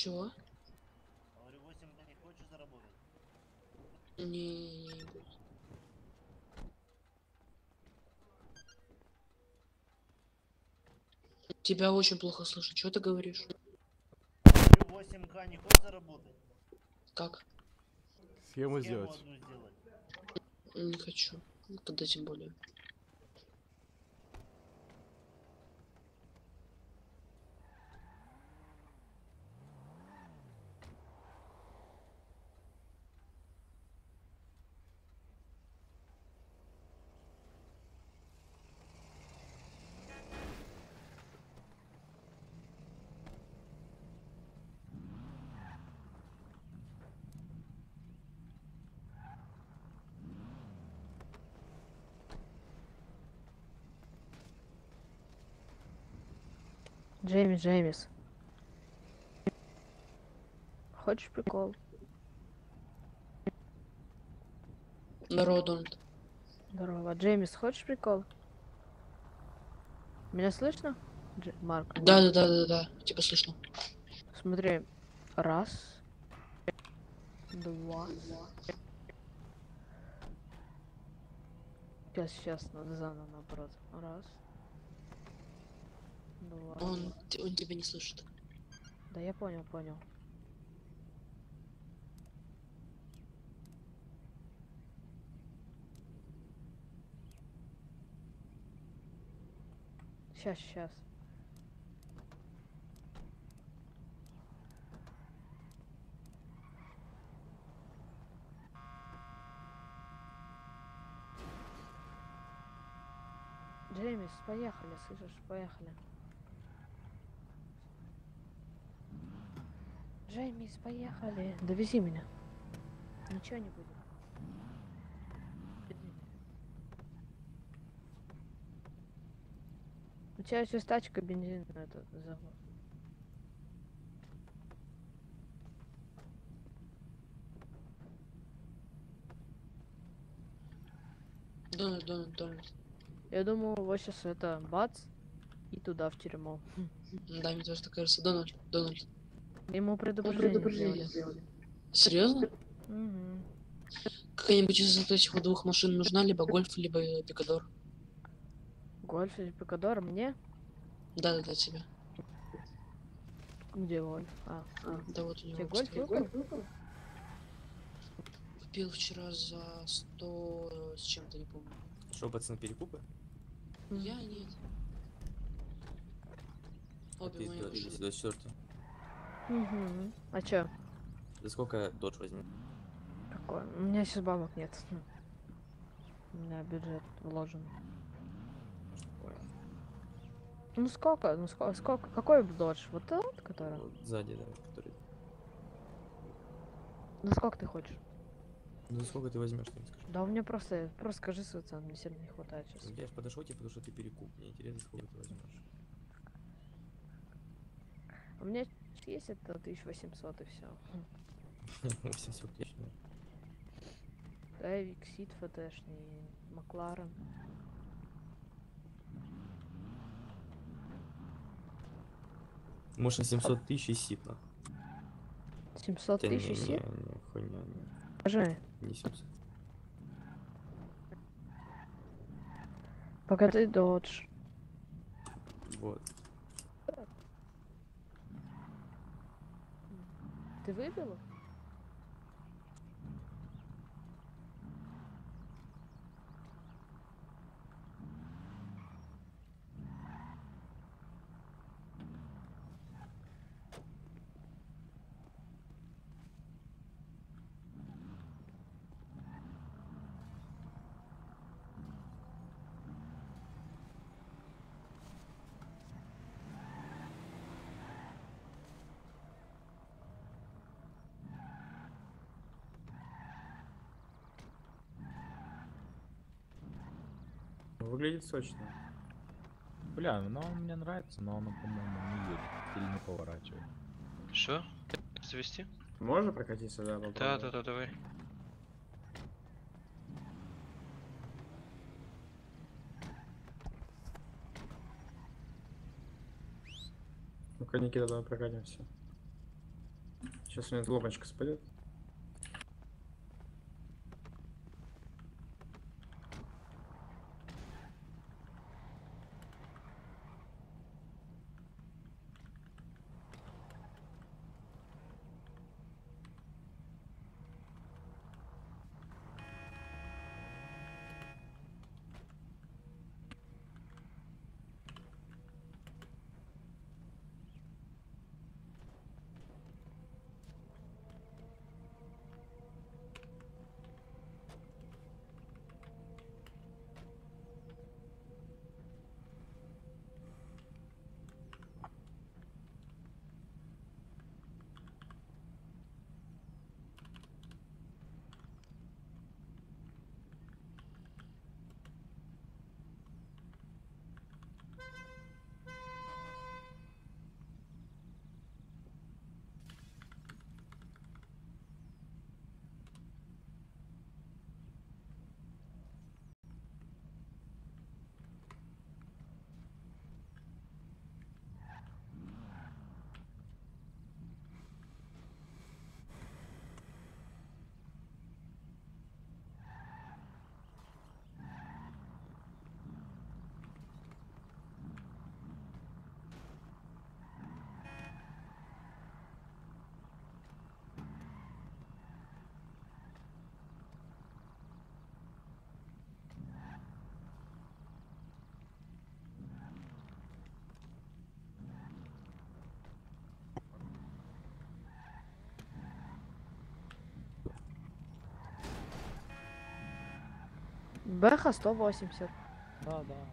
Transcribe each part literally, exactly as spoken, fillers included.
Чего? Говорю, восемь к не хочешь заработать? Не, не будет. Тебя очень плохо слышно. Что ты говоришь? Говорю, восемь к не хочешь заработать? Как? Схему Схему сделать. одну сделать. Не хочу. Тогда тем более. Джеймис, Джеймис. Хочешь прикол? Здорово, Дональд. Здорово. Джеймис, хочешь прикол? Меня слышно? Дж... Марк. Да, да, да, да, да. Тебя слышно. Смотри. Раз. Два. Сейчас, сейчас, надо заново наоборот. Раз. Два. Он, т- он тебя не слышит. Да я понял, понял. Сейчас, сейчас. Джеймис, поехали, слышишь, поехали. Джеймис, поехали. Довези меня. Ничего не будет. У тебя сейчас тачка, бензин, это, завод. Дональд, Дональд, Дональд. Я думал, вот сейчас это бац и туда в тюрьму. Да, мне тоже так кажется. Дональд, Дональд. Ему предупреждение сделали. Серьезно? Угу. Какая-нибудь из вот этих вот двух машин нужна? Либо Гольф, либо Пикадор. Гольф или Пикадор мне? Да, да, да, тебе. Где Гольф? А, Да вот у него. тебе Гольф кстати. выпал? Купил вчера за сто с чем-то, не помню. Что, пацаны, перекупы? Мгм. Я нет. А Обе ты мои двадцать машины. двадцать четвёртый. Угу. А чё? За сколько додж возьмет? Какой? У меня сейчас бабок нет. Хм. У меня бюджет вложен. Ой, Ну сколько? Ну сколько? Сколько? Какой додж? Вот тот, который? вот сзади, да, который. Ну сколько ты хочешь? Ну за сколько ты возьмешь, ты мне скажи. Да у меня просто, просто скажи свою цену, мне сильно не хватает сейчас. Ну, я ж подошел тебе, потому что ты перекуп. Мне интересно, сколько ты возьмешь. У меня есть это тысяча восемьсот и все. восемьсот тысяч, да. Эвик, Сид, ФТшный, Макларен. Может, на семьсот тысяч и сип, нахуй. семьсот Хотя не, тысяч не, Сид? не, хуйня, не, Скажи, не семьсот. пока ты додж. Вот. Ты выбил их? Выглядит сочно. Бля, ну он мне нравится, но он, по-моему, не едет или не поворачивает. Что? Завести? Можно прокатиться, да, Да, попробовать? да, да, давай. Ну-ка, Никита, давай прокатимся. Сейчас у меня ломочка спадет. Бэха сто восемьдесят. Да, да.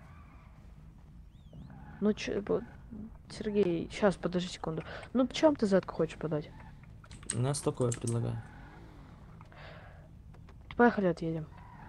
Ну че, бо- Сергей, сейчас, подожди секунду. Ну, почем ты зетку хочешь подать? У нас такое предлагаю. Поехали, отъедем.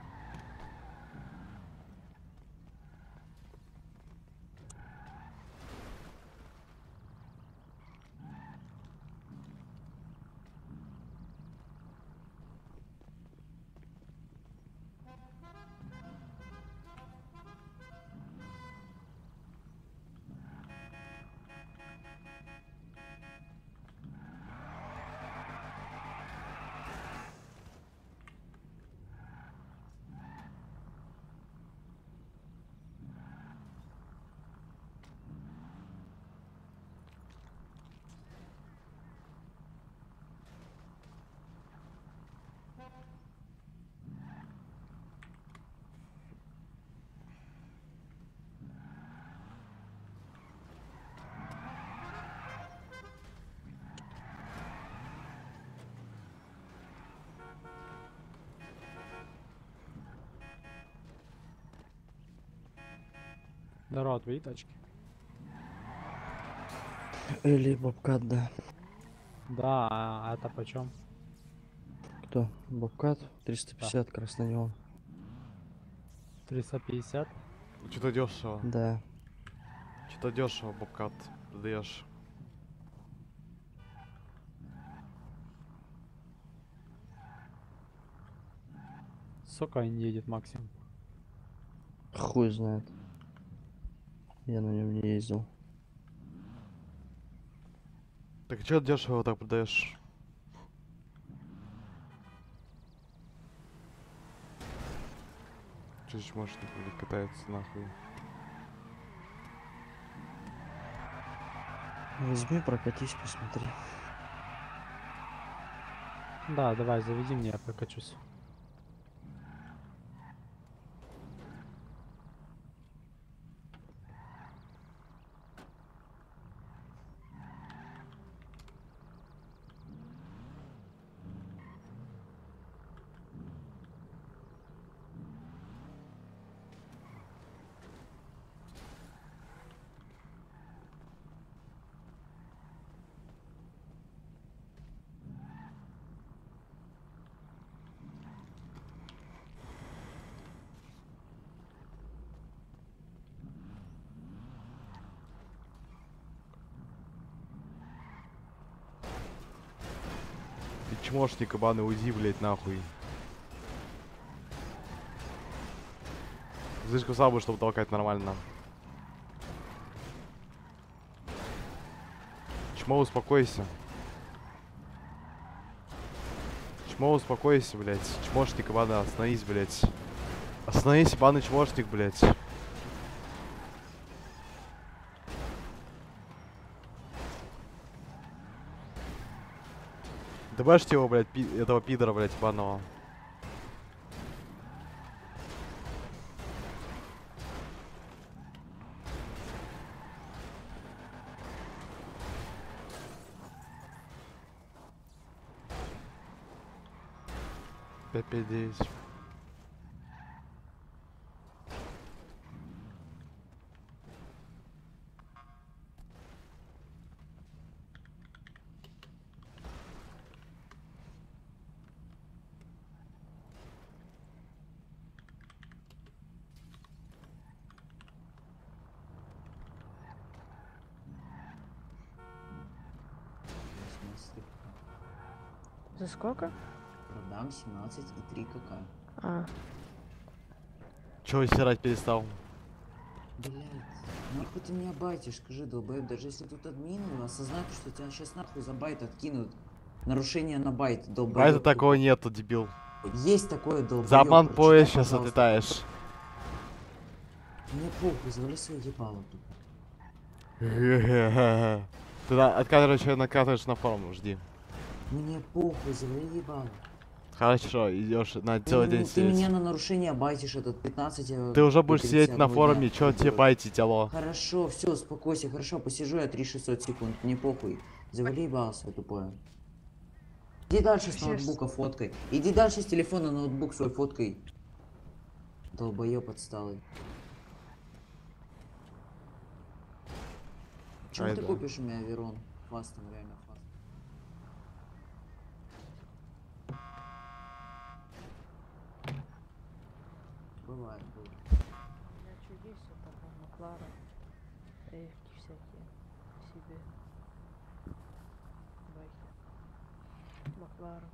Здорово, твои тачки. Или Бобкат, да. Да, а это почем? Кто? Бобкат? триста пятьдесят, краснонеон. триста пятьдесят? Что-то дешево. Да. Что-то дешево, Бобкат, продаешь. Сколько он едет максимум? Хуй знает. Я на нем не ездил. Так что дешево так продаешь? Чуть мощник блядь, катается нахуй. Возьми, прокатись, посмотри. Да, давай, заведи мне, я прокачусь. Ты чмошник, ебаный, уйди, блять, нахуй. Слишком слабый, чтобы толкать нормально. Чмо, успокойся. Чмо, успокойся, блядь. Чмошник, ебаный, остановись, блядь. Остановись, ебаный чмошник, блядь. Дебашьте его, блядь, пи этого пидора, блядь, ебаного. пять пять девять. За сколько? Продам семнадцать и три кк. А, Чего стирать перестал? Блять, нахуй ты меня байтишь, скажи, долбоеб, даже если тут админы осознают, что тебя сейчас нахуй за байт откинут. Нарушение на байт, долбоеб. Байта такого нету, дебил. Есть такое, долбоеб. За обман прочитай, поезд сейчас пожалуйста. отлетаешь. Мне похуй, завали свое ебало тут. Ты на- откатываешь, накатываешь на форум, жди. Мне похуй, завали ебало. Хорошо, идешь на Ты, целый м- день ты сидеть. меня на нарушение байтишь этот пятнадцать. э, Ты уже до будешь сидеть на тридцатого форуме, дня, чё тебе долбоеб. байтить, алло? Хорошо, все, успокойся, хорошо, посижу я три шестьсот секунд, мне похуй. Завали ебало свое тупое. Иди дальше с Все ж- ноутбука фоткой. Иди дальше с телефона на ноутбук свой фоткой. Долбоёб отсталый. Чем Ай ты да. купишь у меня Верон? Фастом, реально фаст. Бывает, бывает. у меня что есть, это там Маклара, эйфки всякие, себе, байки, Маклара.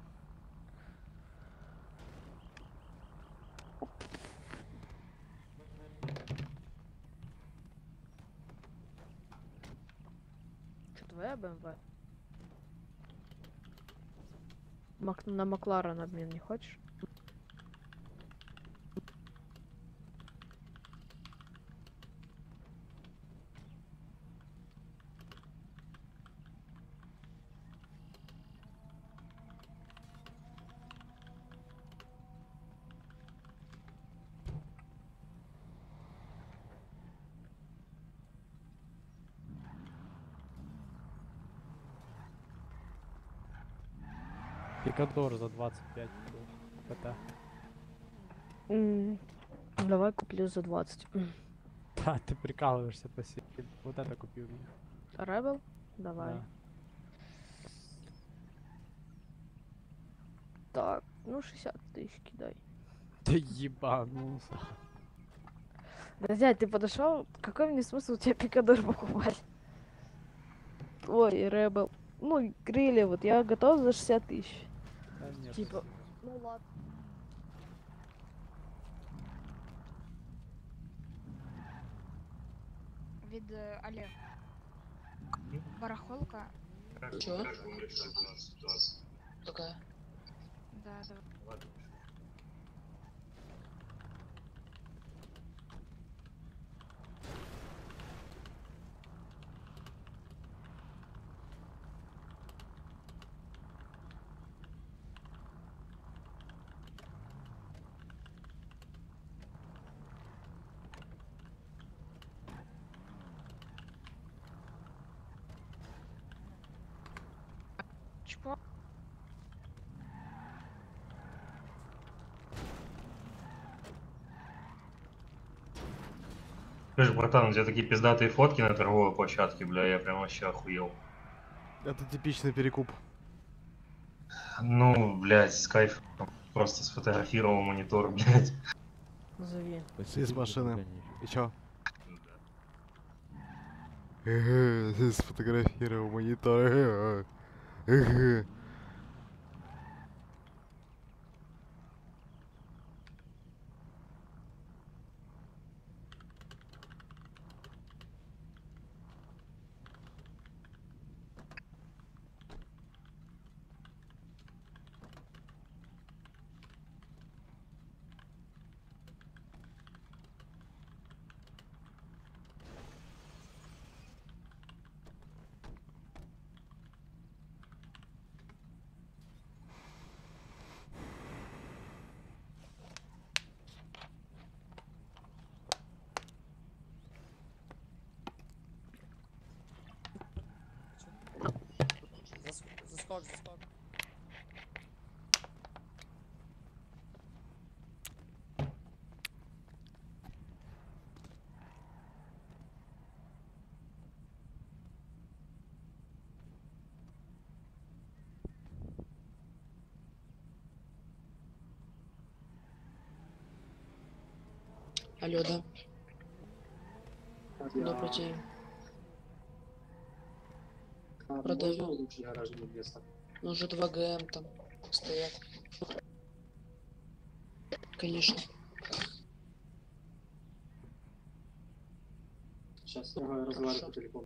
Что, твоя БМВ? Мак- на Макларен обмен не хочешь? Пикадор за двадцать пять КТ. М, Давай куплю за двадцать. Да, ты прикалываешься, спасибо. Вот это купил мне. Ребел? Давай. Да. Так, ну шестьдесят тысяч кидай. Ты ебанулся. Да, дядь, ты подошел? Какой мне смысл у тебя пикадор покупать? Ой, Ребел. Ну, и крылья, вот я готов за шестьдесят тысяч. Да нет. Типа, ну ладно. Від е, Олег. Барахолка. Чё? Какая? Да, давай. Чпо. Слышь, братан, у тебя такие пиздатые фотки на торговой площадке, бля, я прям вообще охуел. Это типичный перекуп. Ну, блядь, с кайфом. Просто сфотографировал монитор, блядь. Назови. Из машины. И чё? Ага, сфотографировал монитор. Ага. Ага. сток, за сток. Алло, да. Добрый день. Продаю. Ну, уже два ГМ там стоят. Конечно. Сейчас я разговариваю по телефону.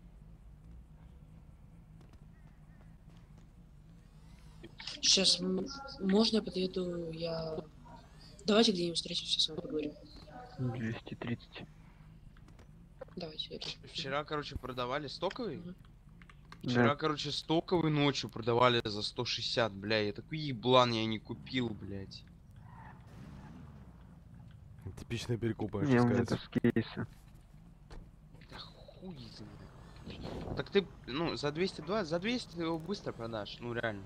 Сейчас м- можно я подъеду, я... Давайте где-нибудь встретимся, с вами поговорим. двести тридцать. Давайте, это... Вчера, короче, продавали стоковый. Мгм. Вчера, Да. короче, стоковый ночью продавали за сто шестьдесят, бля. Я такой еблан я не купил, блядь. Типичный перекуп, можно Не, у меня сказать. это с кейса. Да хуй знает. Так ты, ну, за двести двадцать, за двести ты его быстро продашь, ну реально.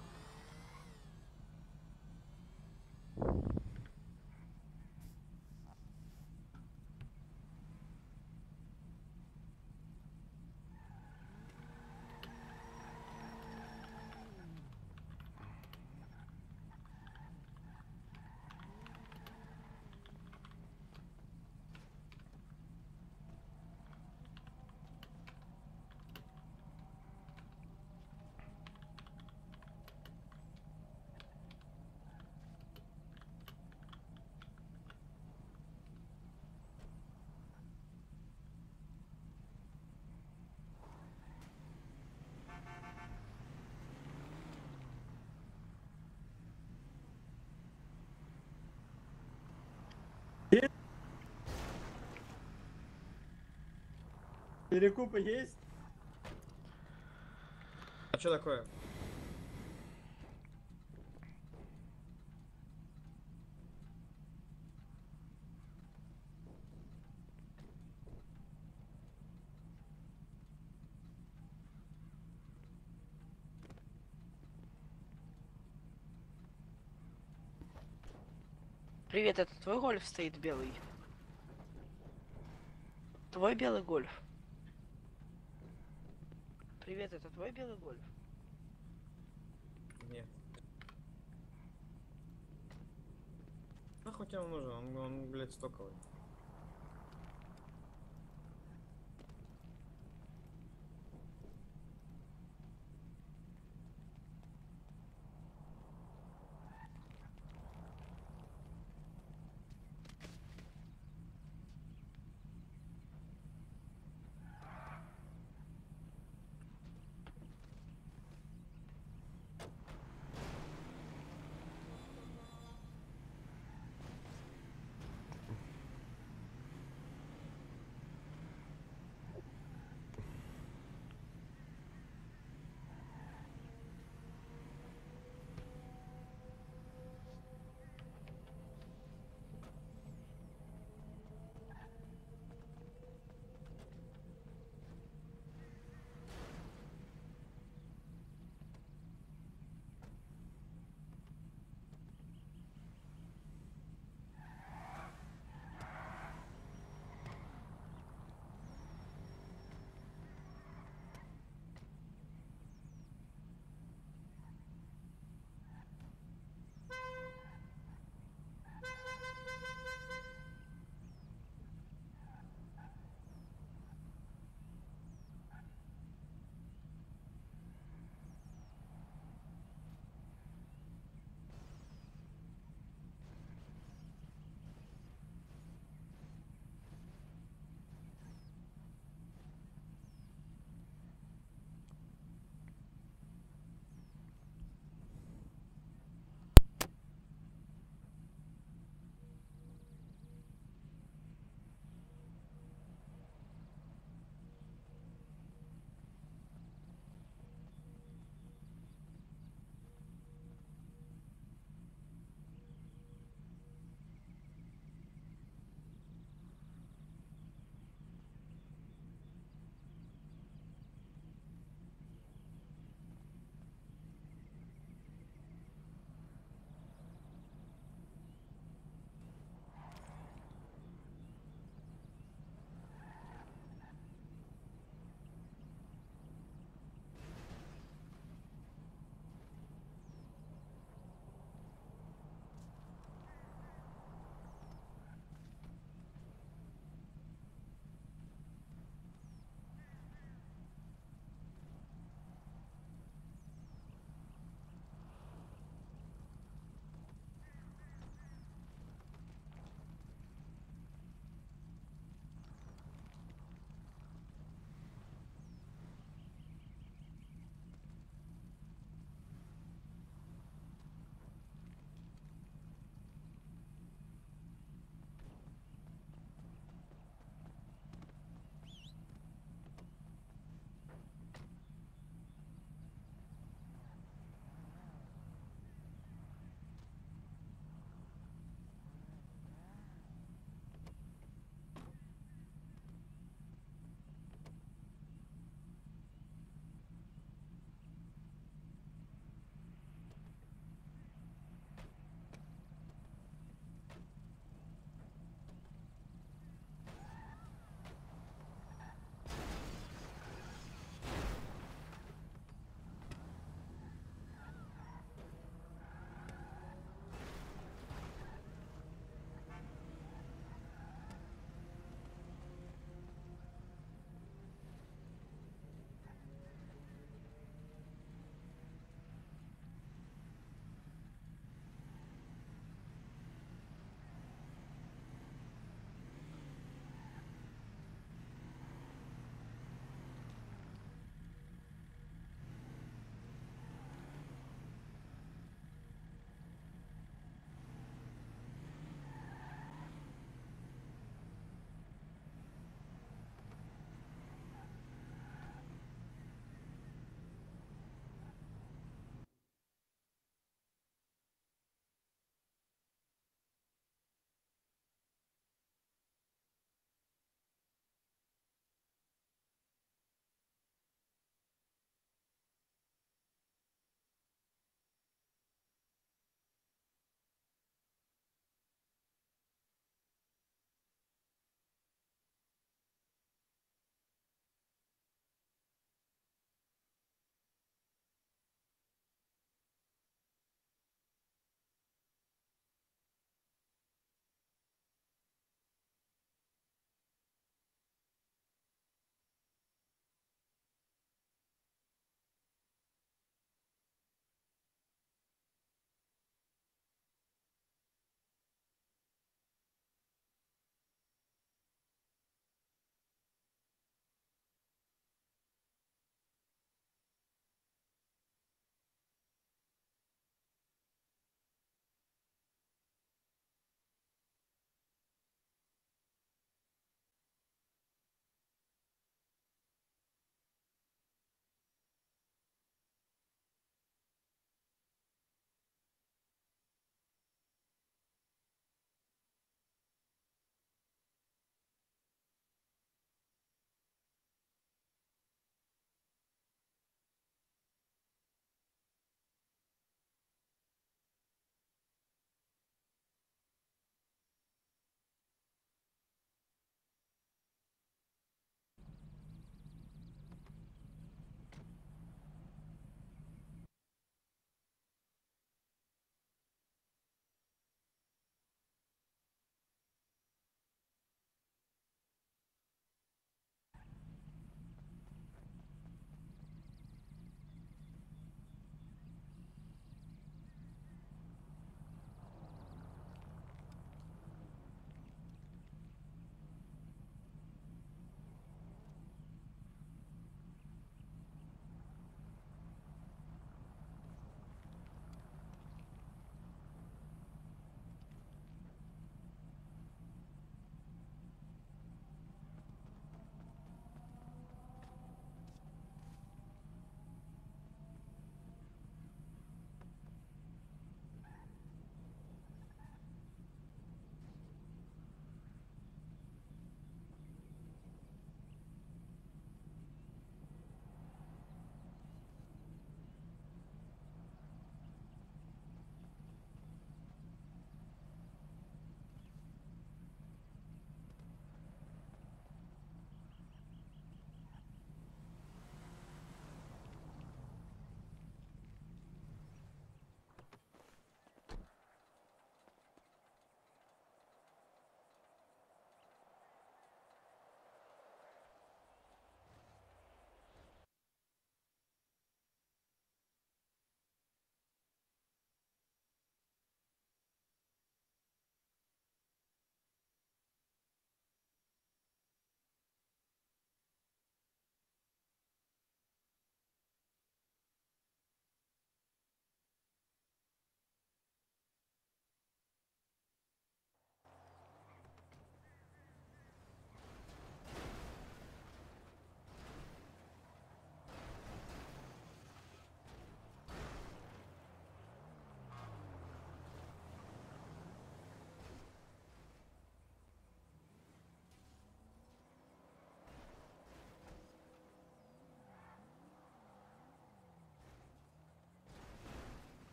Перекупы есть? А что такое? Привет, это твой гольф стоит белый? Твой белый гольф? Привет, это твой белый гольф? Нет. Нахуй тебе он нужен? Он, он, блядь, стоковый.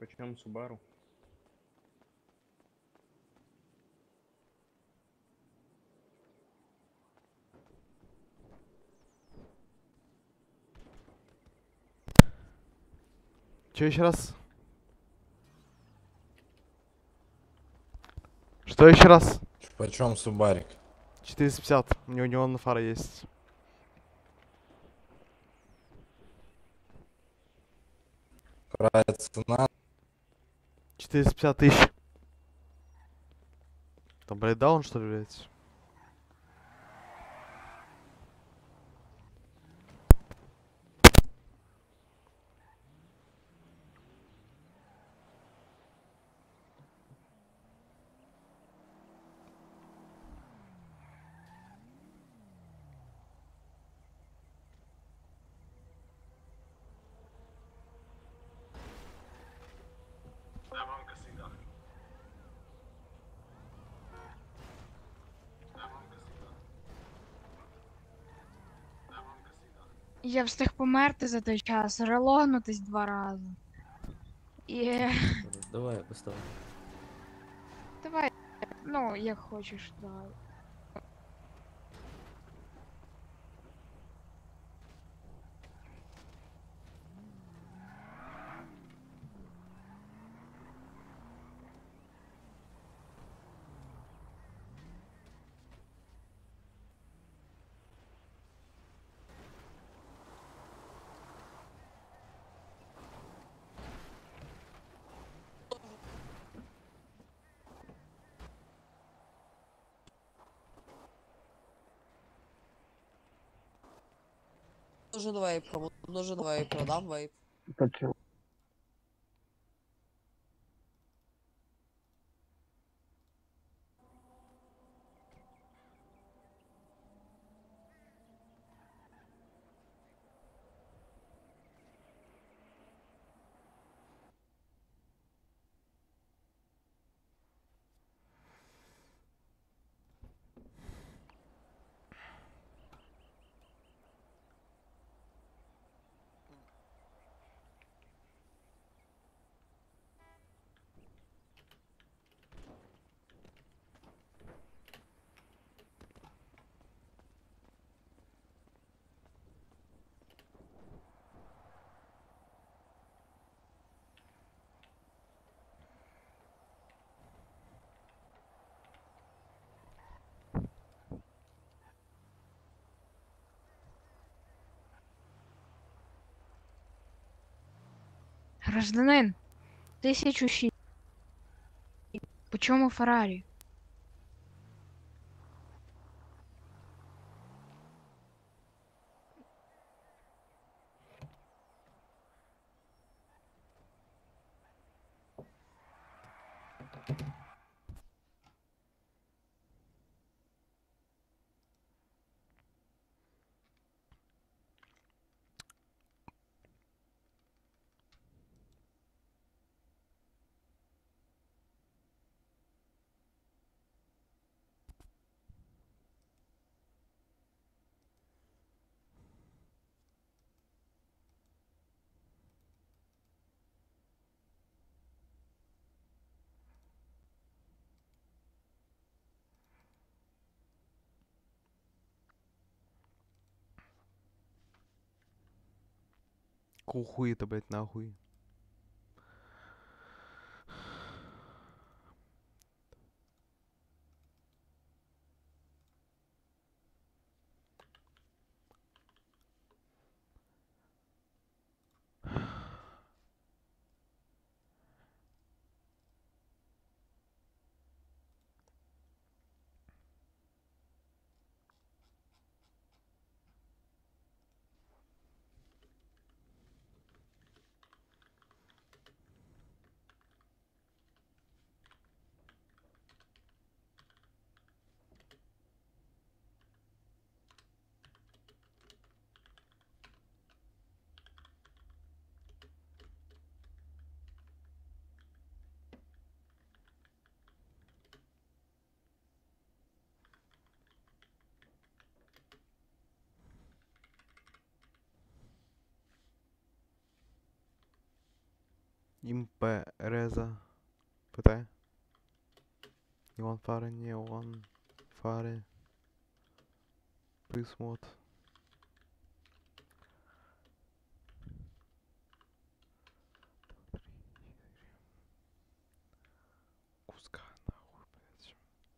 Почем Субару? Че еще раз? Что еще раз? Почем Субарик? четыреста пятьдесят. У него неонная фара есть. Какая цена? четыреста пятьдесят тысяч. Там брейдаун, что ли, блядь? Я встиг померти за той час, релогнутись два рази. Є. Давай, поставь. Давай, ну, як хочеш, давай. Нужен вейп, кому нужен вейп, продам вейп. Почему? Гражданин, тисячу шість. По чому Феррарі? Кухуй это, блядь, нахуй. Импереза. Питає. Іван Фари, не Іван Фари. Присмот. Куска нахуй, блядь.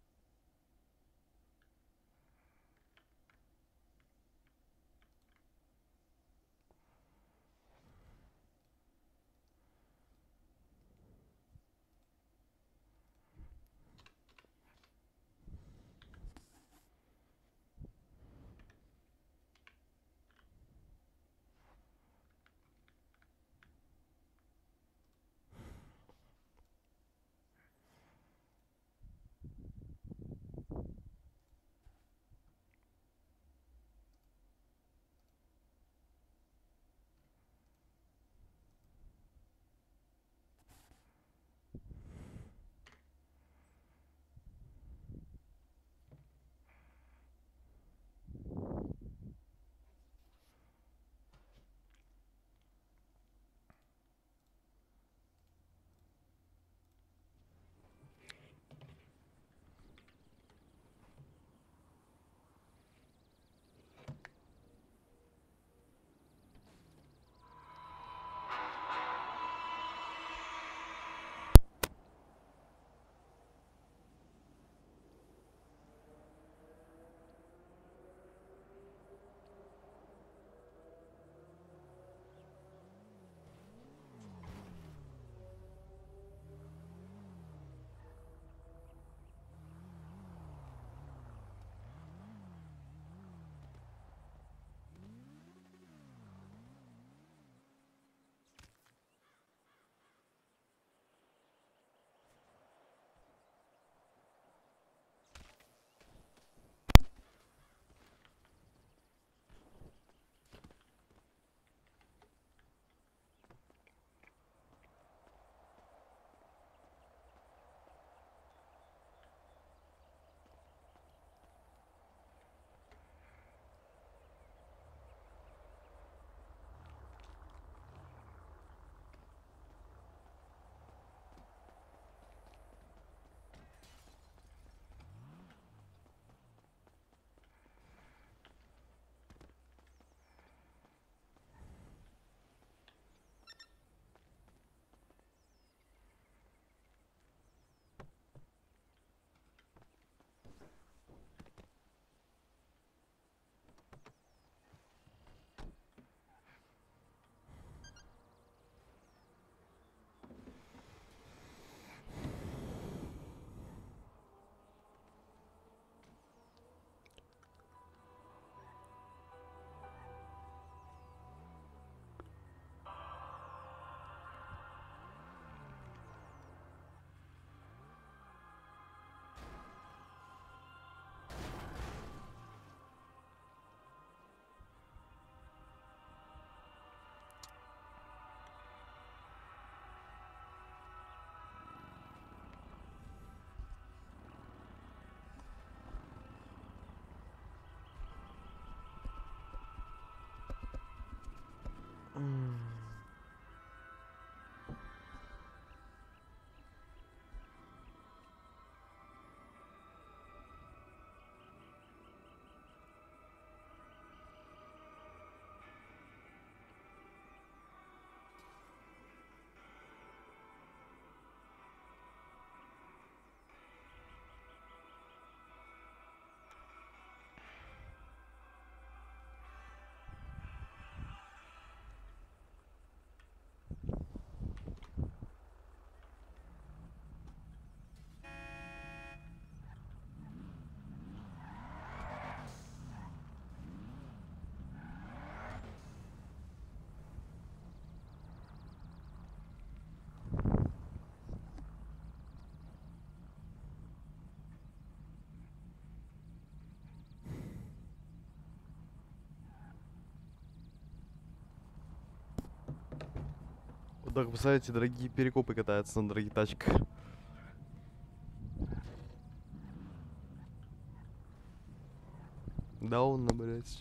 Так, представляете, дорогие перекопы катаются на дорогих тачках. Даунно, блять.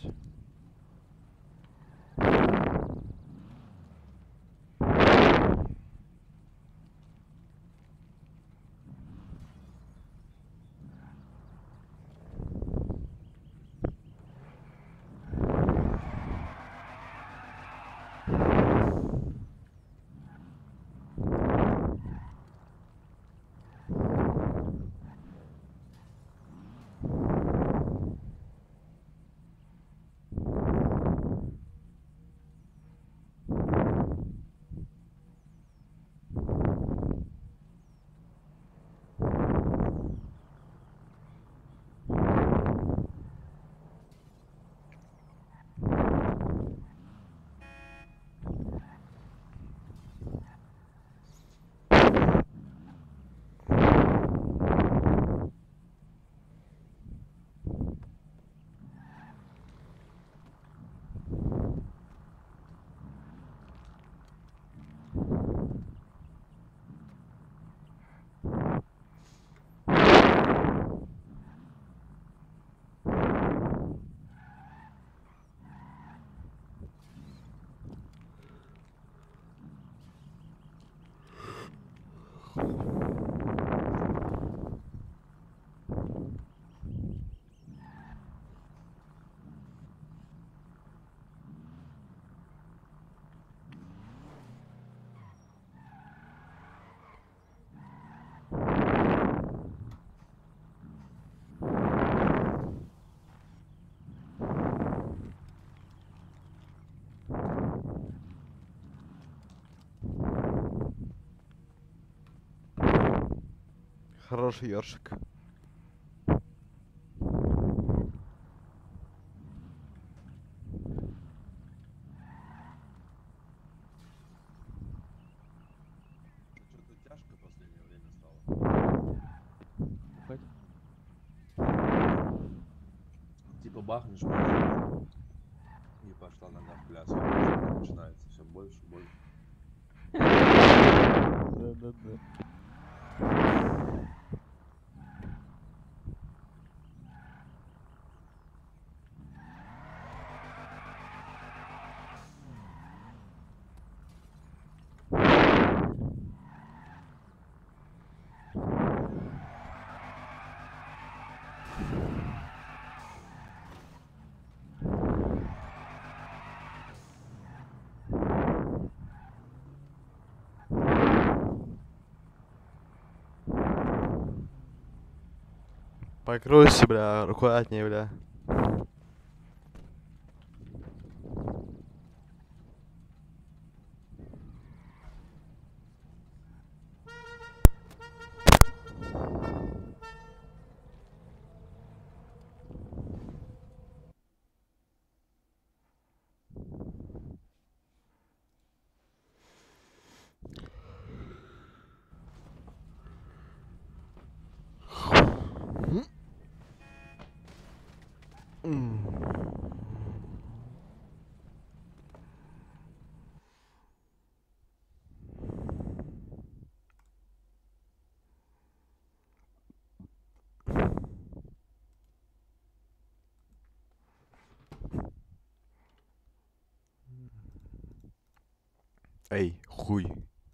хороший ёршик. Что-то тяжко в последнее время стало. Типа бахнешь больше, и пошла нога в пляс. Начинается все больше и больше. Да-да-да. Покройся, бля, аккуратнее, бля. Эй, хуй.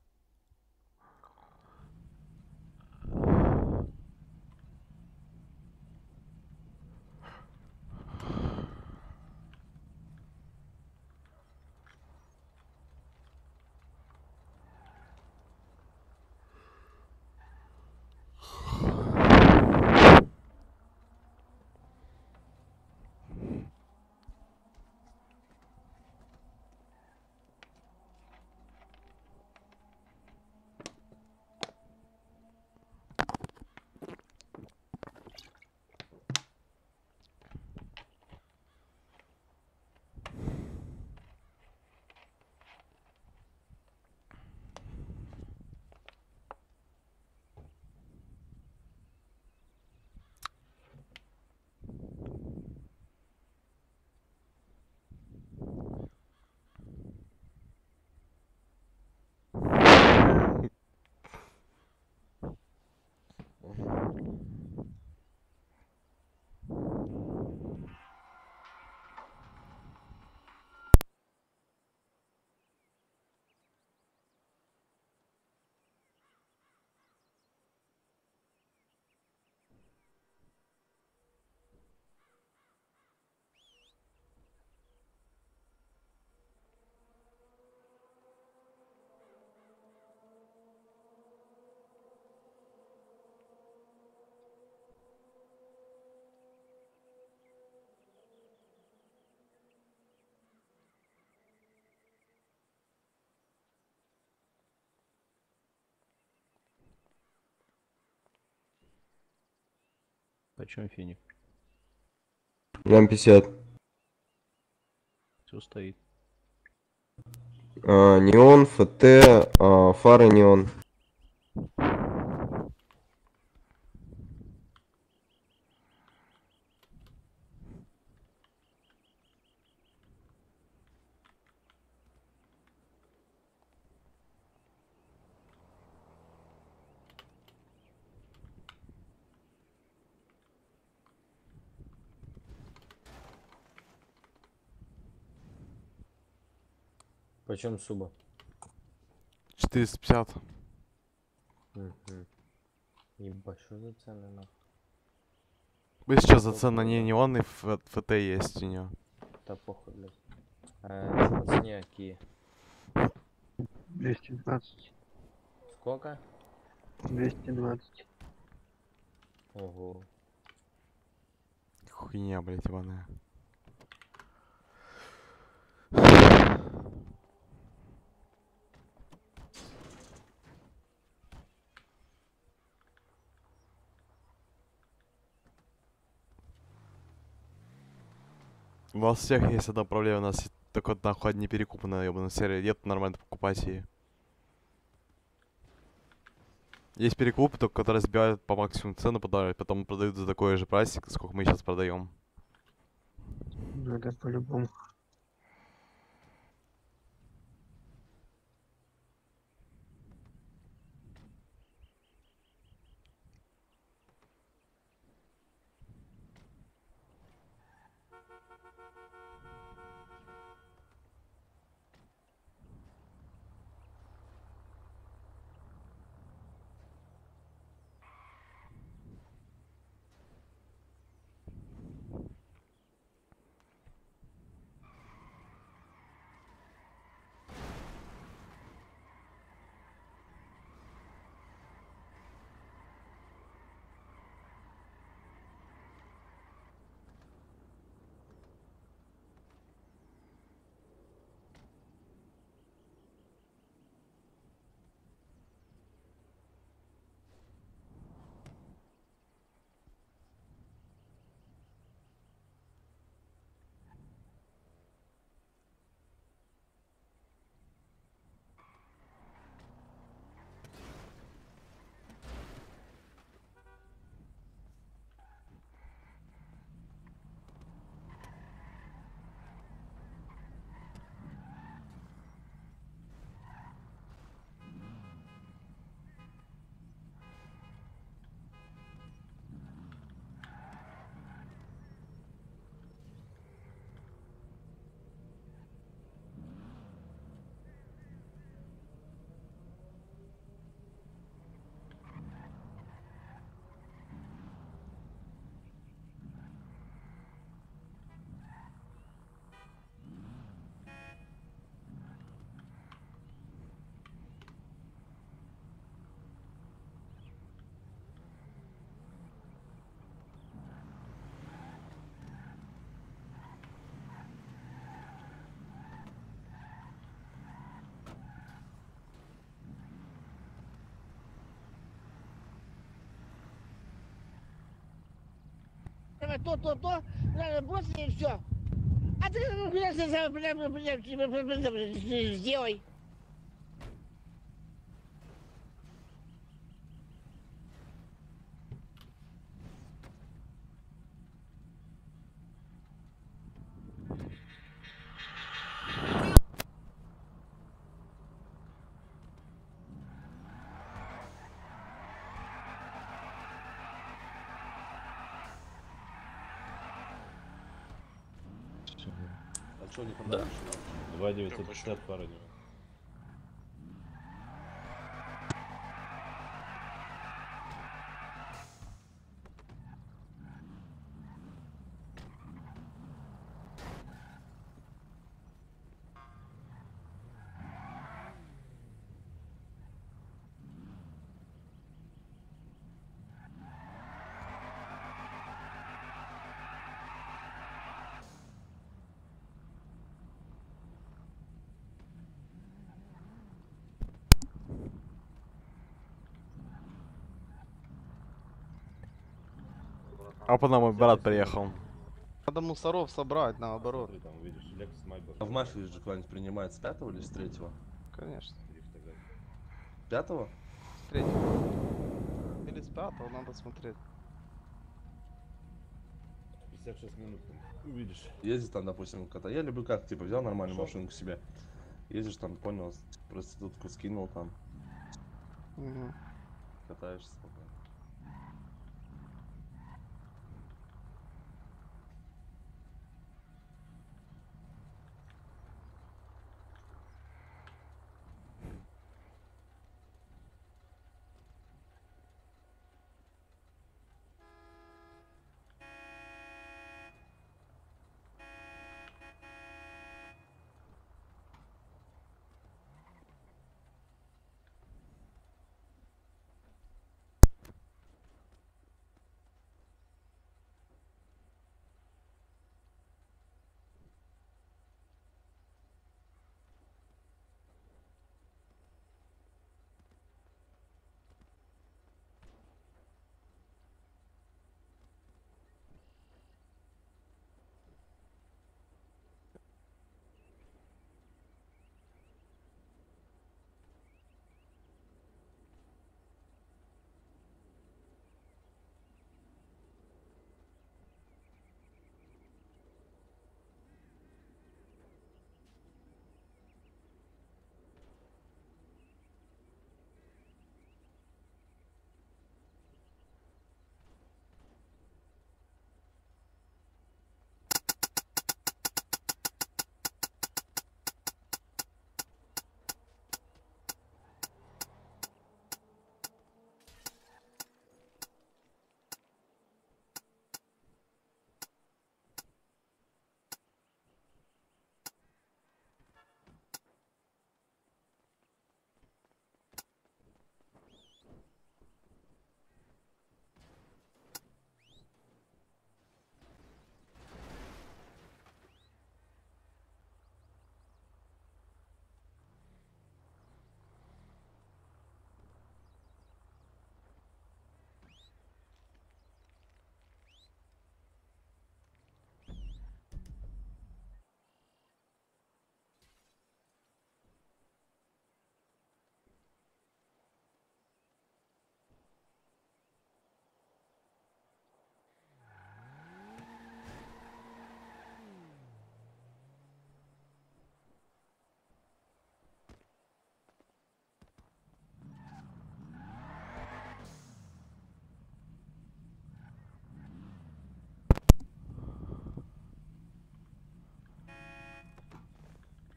Почем финик? Грамм пятьдесят. Все стоит. А, неон, ФТ, а, фары неон. Почем суба? четыреста пятьдесят. Угу. Ебать, что за цены нахуй? Вы сейчас за цены не неон и ФТ есть у него. Да похуй, блядь. А, что по цене какие? двести двадцать. Сколько? двести двадцать. Ого. Хуйня, блядь, ебаная. У вас всех есть одна проблема, у нас только нахуй одни перекупы на ебаной серии. Нет нормально покупать ее. Есть перекупы, только которые сбивают по максимуму цену, подарок, потом продают за такой же прайс, сколько мы сейчас продаем. Ну это по-любому. То, то, то, надо просто и все. А ты сделай. А что не продаешь? два девятьсот пятьдесят пара. А по нам мой брат приехал. Надо мусоров собрать, наоборот. А в Машвиле же кто-нибудь принимает с пятого или с третьего? Конечно. Пятого? С третьего. Или с пятого, надо смотреть. пятьдесят шесть минут увидишь. Ездишь там, допустим, кота. Я люблю как, типа, взял нормальную Шо? машинку себе. Ездишь там, понял, проститутку скинул там. Угу. Катаешься. Спокойно.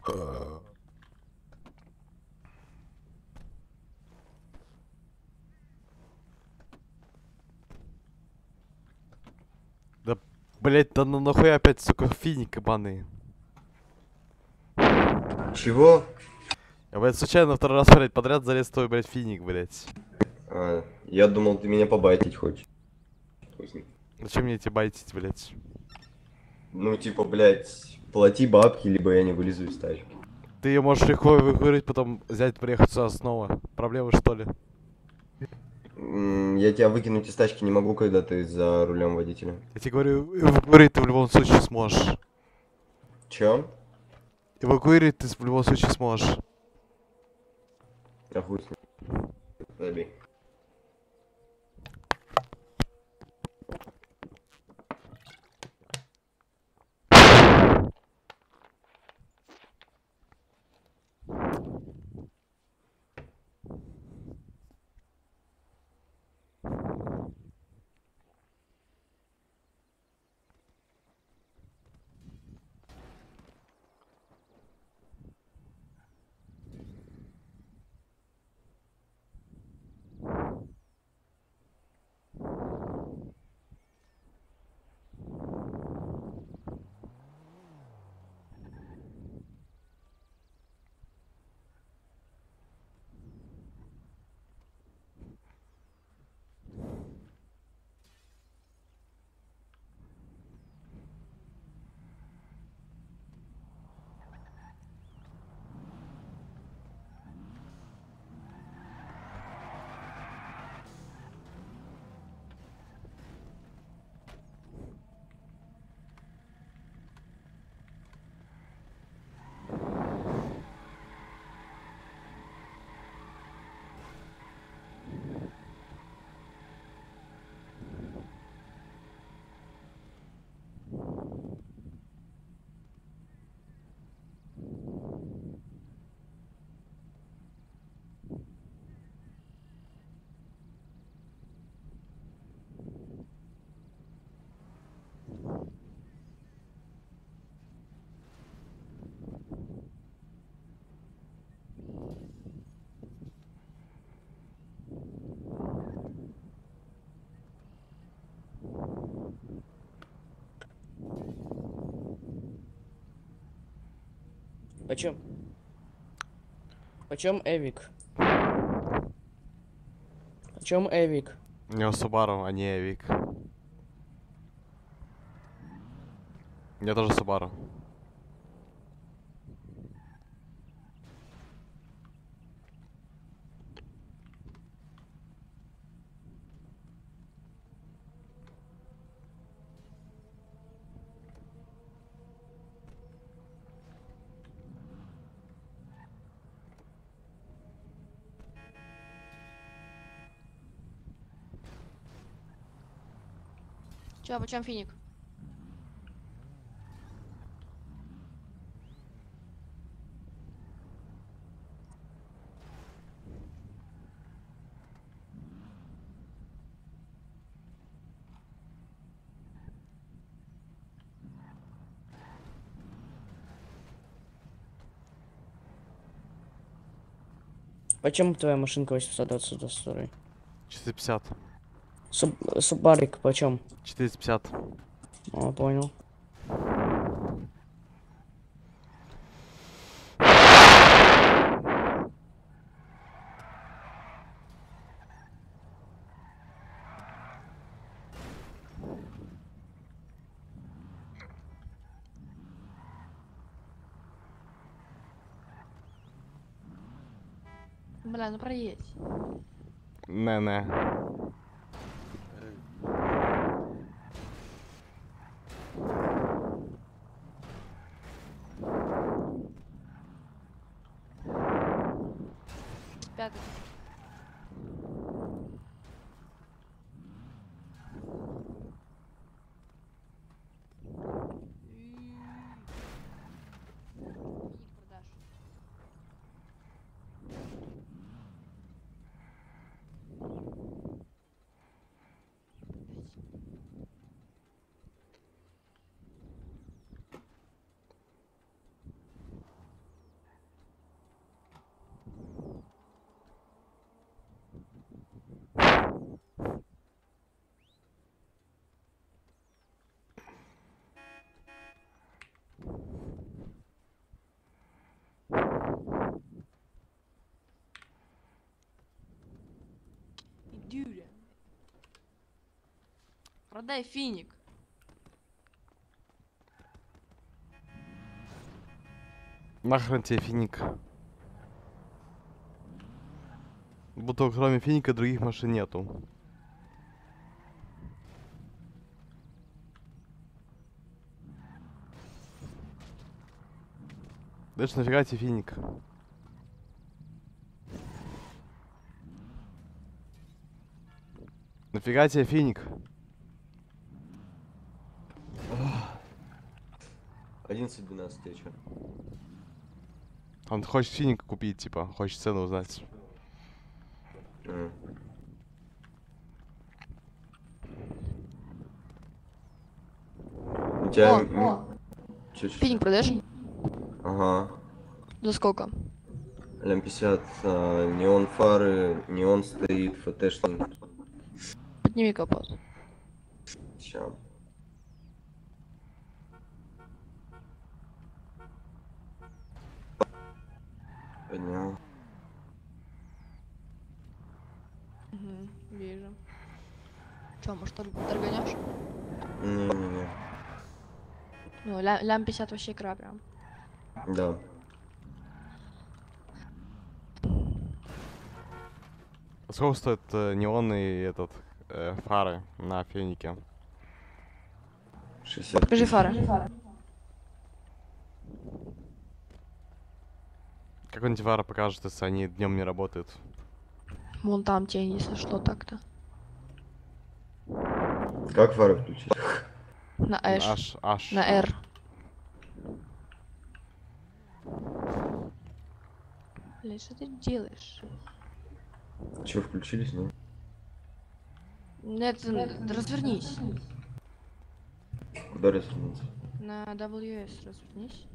Да, блять, да ну нахуй опять, сука, финик ебаный. Чего? Я, блядь, случайно второй раз, блядь, подряд залез в твой, блядь, финик, блядь. А, я думал, ты меня побайтить хочешь. Вкусненько. Зачем мне эти байтить, блядь? Ну, типа, блядь, плати бабки, либо я не вылезу из тачки. Ты ее можешь легко выкурить, потом взять, приехать сюда снова. Проблемы, что ли? М, Я тебя выкинуть из тачки не могу, когда ты за рулем водителя. Я тебе говорю, эвакуировать ты в любом случае сможешь. Чё? Эвакуировать ты в любом случае сможешь. А хуй с ним. Забей. Почем? Почем Эвик? Почем Эвик? У него Subaru, а не Эвик. У меня тоже Subaru. Чё, почем финик? Почем твоя машинка восемьсот двадцать два? четыреста пятьдесят. Суб Субарик почем? четыреста пятьдесят. О, понял. Бля, ну проедь. Не-не. Пятый. Продай финик. Нахрен тебе финик. Будто кроме финика других машин нету. Дальше нафига тебе финик? Нафига тебе финик? одиннадцать двенадцать, ты чё? Он хочет финик купить, типа, хочет цену узнать. А. У тебя... О, м- о. Чё, чё, Финик чё? продаешь? Ага. За сколько? Лям пятьдесят, а, неон фары, неон стоит, фтшный. Подними капот. Ща. Поднял. Угу, вижу. Че, может, тор- торганешь? Не-не-не. Ну, ля- лям пятьдесят вообще икра прям. Да. Сколько стоит э, неонный этот э, фары на фенике? шестьдесят. Покажи фары. Как он тебе фары покажет, если они днем не работают? Вон там тень, если что, так-то. Как фары включить? На Эш. Аж, аж. На R. Блин, что ты делаешь? Че, включились, ну? Нет, н- развернись. Куда развернуться? На дабл ю эс развернись.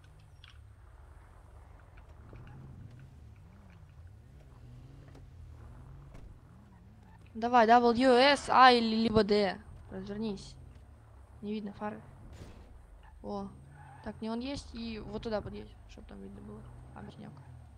Давай, дабл ю эс, А или либо D. Развернись. Не видно фары. О. Так, не он есть, и вот туда подъедь, чтобы там видно было. А, тенек.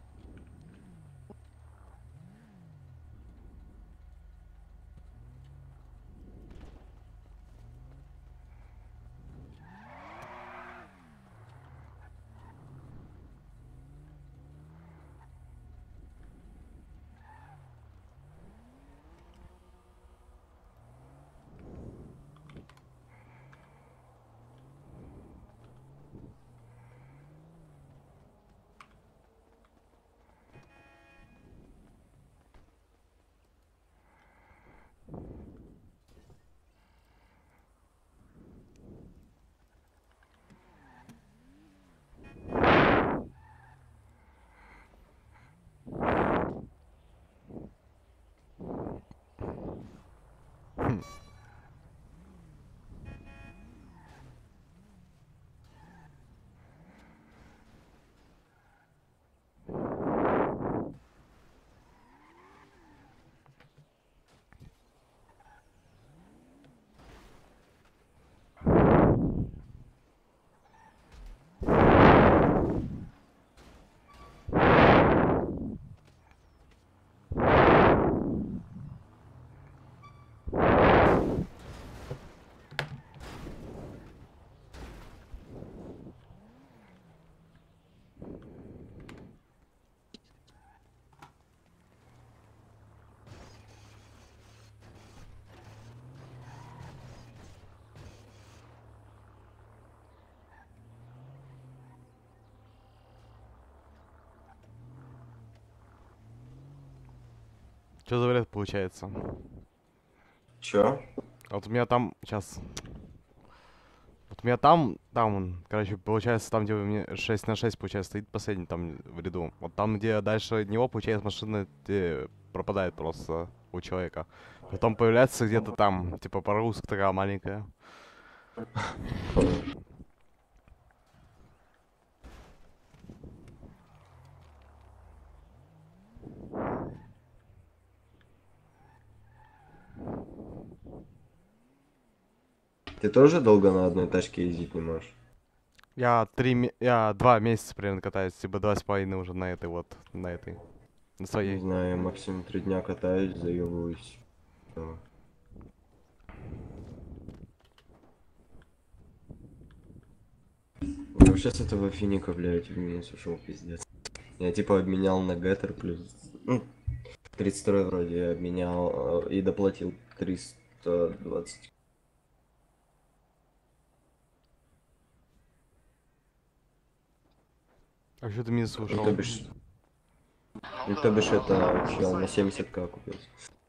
Что за вариант получается? Чё? Вот у меня там, сейчас. Вот у меня там, там, он, короче, получается, там, где у меня шесть на шесть, получается, стоит последний там в ряду. Вот там, где дальше него, получается, машина э, пропадает просто у человека. Потом появляется где-то там, типа, паруска такая маленькая. Ты тоже долго на одной тачке ездить не можешь? Я три, ме- я два месяца примерно катаюсь, типа два с половиной уже на этой вот, на этой, на своей. Не знаю, я максимум три дня катаюсь, заебываюсь. Всё. вообще с этого финика, блядь, в минус ушел, пиздец. Я типа обменял на Геттер плюс... Ну, тридцать второй вроде я обменял э, и доплатил триста двадцать. А что ты минус ушел? Ну, то бишь... Ну, то бишь это чел на семьдесят ка купился.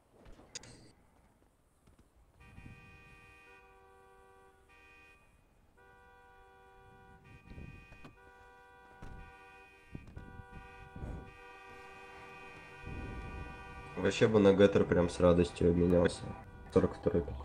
Вообще бы на Геттер прям с радостью обменялся. сорок второй только.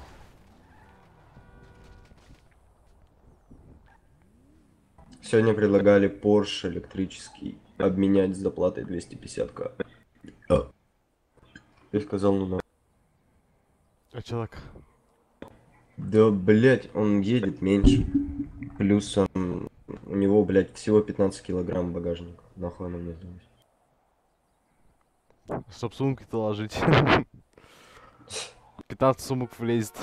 Сегодня предлагали Porsche электрический обменять с доплатой двести пятьдесят ка. Да. Я сказал, ну да. А чё так? Да, блять, он едет меньше. Плюс он... У него, блять, всего пятнадцать килограмм багажника. Нахуй оно мне сдалось. Чтоб сумки-то ложить. пятнадцать сумок влезет.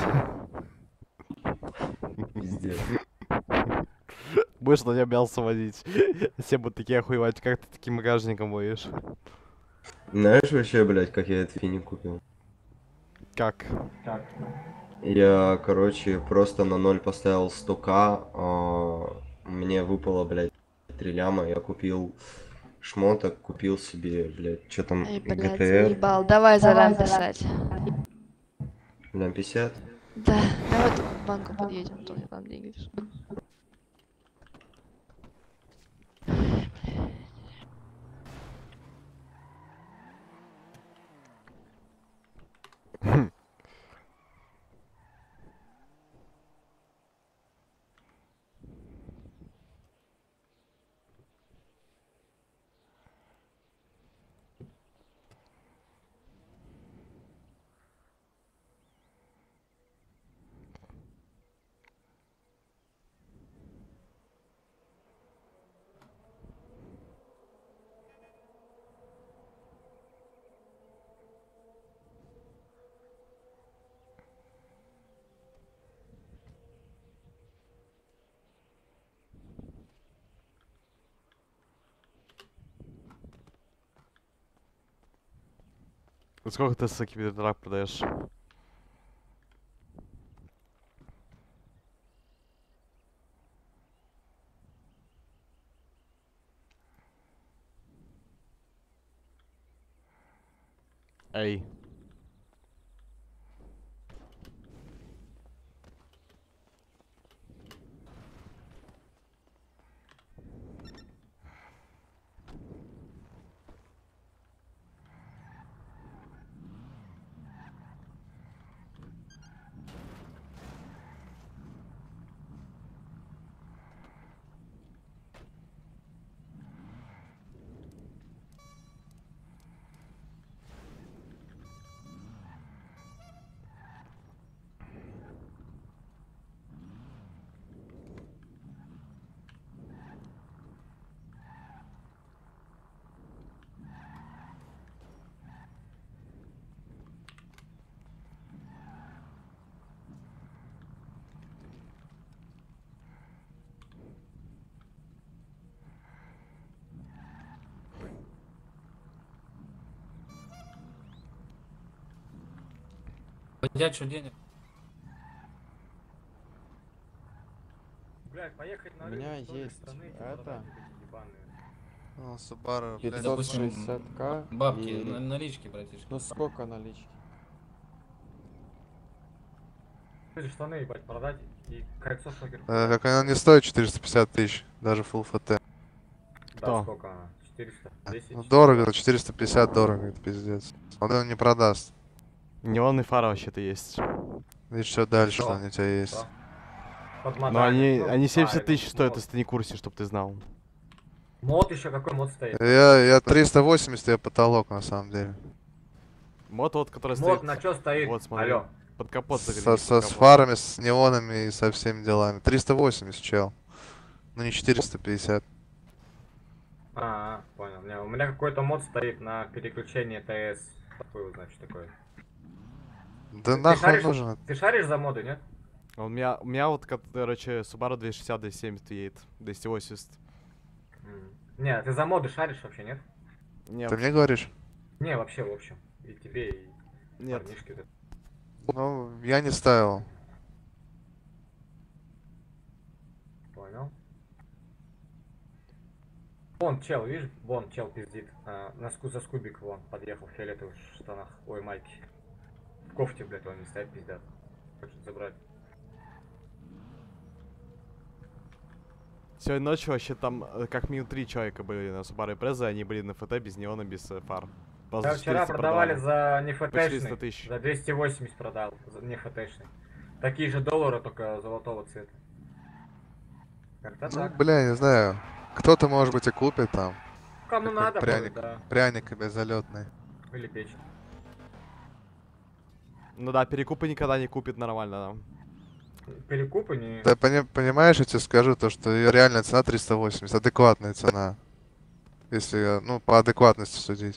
Пиздец. Будешь на нем мясо водить. Все будут такие охуевать, как ты таким багажником водишь. Знаешь вообще, блять, как я этот финик купил? Как? Как? Я, короче, просто на ноль поставил сто ка, а, мне выпало, блядь, три ляма, я купил шмоток, купил себе, блядь, что там, Эй, блядь, ГТР. заебал. Давай за лям писать. Лям пятьдесят? Да, давай только к банку подъедем, а то я там деньги лежу. Сколько ты с кибердрак продаешь? Эй. Блять, что денег? Блять, поехать на У меня рынок, есть страны, эти это. продать эти ебаные. Ну, Subaru пятьсот шестьдесят ка. бабки, и- на- налички, братишка. Ну сколько налички? Эти штаны, ебать, продать и кольцо шокер. Э, как она не стоит четыреста пятьдесят тысяч, даже full эф ти. Да, сколько она? четыреста? десять? Ну, дорого, четыреста пятьдесят дорого, это пиздец. Он его не продаст. Неонный фара вообще-то есть. И что дальше, Что? что они у тебя есть? Что? Но Подмотали. они, Ну, они семьдесят а, тысяч это стоят, мод. если ты не в курсе, чтоб ты знал. Мод еще, какой мод стоит? Я, я триста восемьдесят, я потолок на самом деле. Мод вот, который Мод стоит... на чё стоит? Вот, смотри. Алло. Под капот Со, загляни, со- под с капот. фарами, с неонами и со всеми делами. триста восемьдесят, чел. Ну не четыреста пятьдесят. А, а, понял. Не, у меня какой-то мод стоит на переключение ТС. Какой вот, значит, такой? Да Ты нахуй шаришь- нужен. Ты шаришь за моды, нет? У меня, у меня вот, короче, Subaru двести шестьдесят, двести семьдесят едет, двести восемьдесят. Не, ты за моды шаришь вообще, нет? Нет. Ты мне говоришь? Не, вообще, в общем. И тебе, и Нет. парнишке. вот Ну, я не ставил. Понял. Вон чел, видишь? Вон чел пиздит. А, на ску за скубик вон подъехал в фиолетовых штанах. Ой, майки. В кофте, блядь, он не стоит, пиздят. Хочет забрать. Сегодня ночью вообще там э, как минимум три человека были на Subaru Impreza, они были на ФТ без неона, без э, фар. Просто Да, за вчера четыреста продавали за не По четыреста ФТшный. тысяч. За двести восемьдесят продал. За не ФТшный. Такие же доллары, только золотого цвета. Как-то Ну, так. бля, не знаю. Кто-то, может быть, и купит там. Кому Как надо пряник, будет, да. пряник беззалетный. Или печь. Ну да, перекупы никогда не купит нормально. Перекупы не... Да пони- понимаешь, я тебе скажу то, что её реальная цена триста восемьдесят, адекватная цена. Если, ну, по адекватности судить.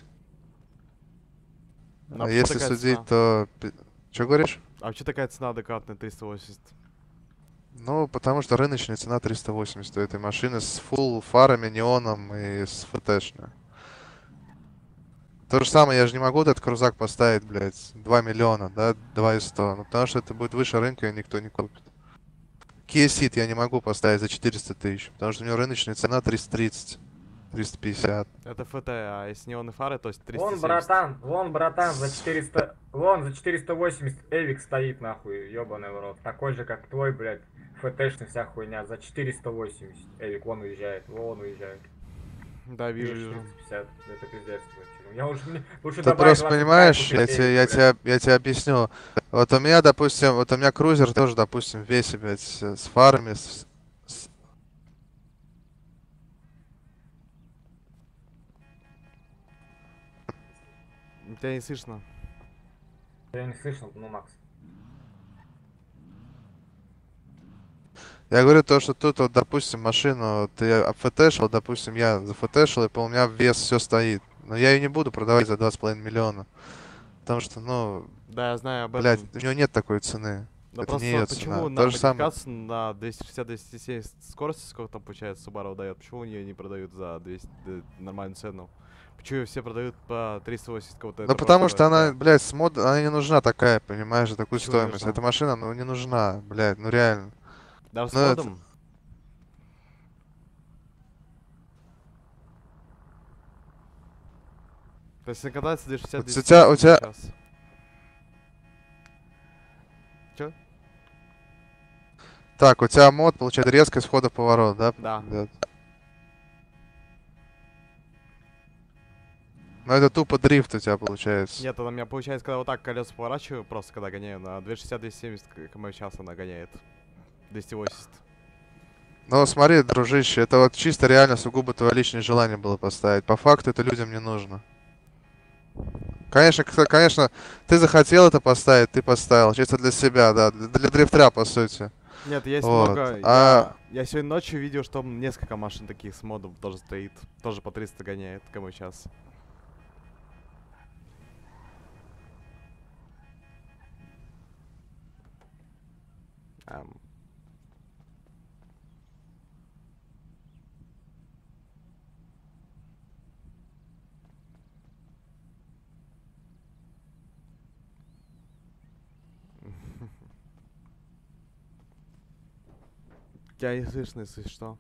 Ну, А почему если такая судить, цена? то... Что говоришь? А вообще такая цена адекватная, триста восемьдесят? Ну, потому что рыночная цена триста восемьдесят у этой машины с full фарами, неоном и с ФТшной. То же самое, я же не могу этот крузак поставить, блядь, два миллиона, да, два и сто. Ну, потому что это будет выше рынка, и никто не купит. Kia Ceed я не могу поставить за четыреста тысяч, потому что у него рыночная цена триста тридцать, триста пятьдесят. Это ФТ, а если неоны фары, то есть триста Вон, семьдесят. братан, вон, братан, за четыреста... Вон, за четыреста восемьдесят Эвик стоит, нахуй, ёбаный в рот. Такой же, как твой, блядь, ФТшный вся хуйня. За четыреста восемьдесят Эвик, вон уезжает, вон уезжает. Да, вижу, вижу. четыреста пятьдесят, это пиздец, короче. Я уже, мне лучше Ты добавить просто двадцать понимаешь, купить я тебе, Эвик, я, блядь. тебе, я тебе объясню. Вот у меня, допустим, вот у меня крузер тоже, допустим, весь, блядь, с, с фарами, с, с- Тебя не слышно. Я не слышал, ну, Макс. Я говорю то, что тут, вот, допустим, машину ты обфтешил, допустим, я зафтешил, и по у меня вес все стоит. Но я ее не буду продавать за два с половиной миллиона. Потому что, ну, Да, я знаю об блядь, этом. у него нет такой цены. Да Это просто не ее почему цена. на То же самое. модификацию на двести шестьдесят двести семьдесят скорости, сколько там получается Subaru дает, почему ее не продают за двести э, нормальную цену? Почему ее все продают по триста восемьдесят кого-то? Ну потому что она, блядь, с мод... она не нужна такая, понимаешь, за такую Почему не стоимость. нужна? Эта машина, ну, не нужна, блядь, ну реально. Даже с Ну, это- модом? То есть накатается двести шестьдесят Вот двести у тебя- у тебя- сейчас. Чё? Так, у тебя мод, получается, резкость входа в поворот, да? Да. Ну это тупо дрифт у тебя получается. Нет, она у меня получается, когда вот так колеса поворачиваю, просто когда гоняю на двести шестьдесят двести семьдесят км в час она гоняет. двести восемьдесят. Ну смотри, дружище, это вот чисто реально сугубо твое личное желание было поставить. По факту это людям не нужно. Конечно, к- конечно, ты захотел это поставить, ты поставил. Чисто для себя, да. Для, для дрифтера, по сути. Нет, есть Вот. много. А... Я, я сегодня ночью видел, что несколько машин таких с модом тоже стоит. Тоже по триста гоняет км в час. Ам. Тебя не слышно, если что.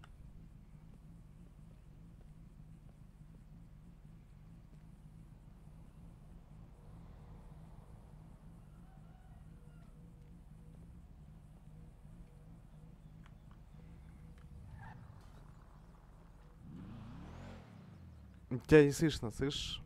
Тебя не слышно, слышишь?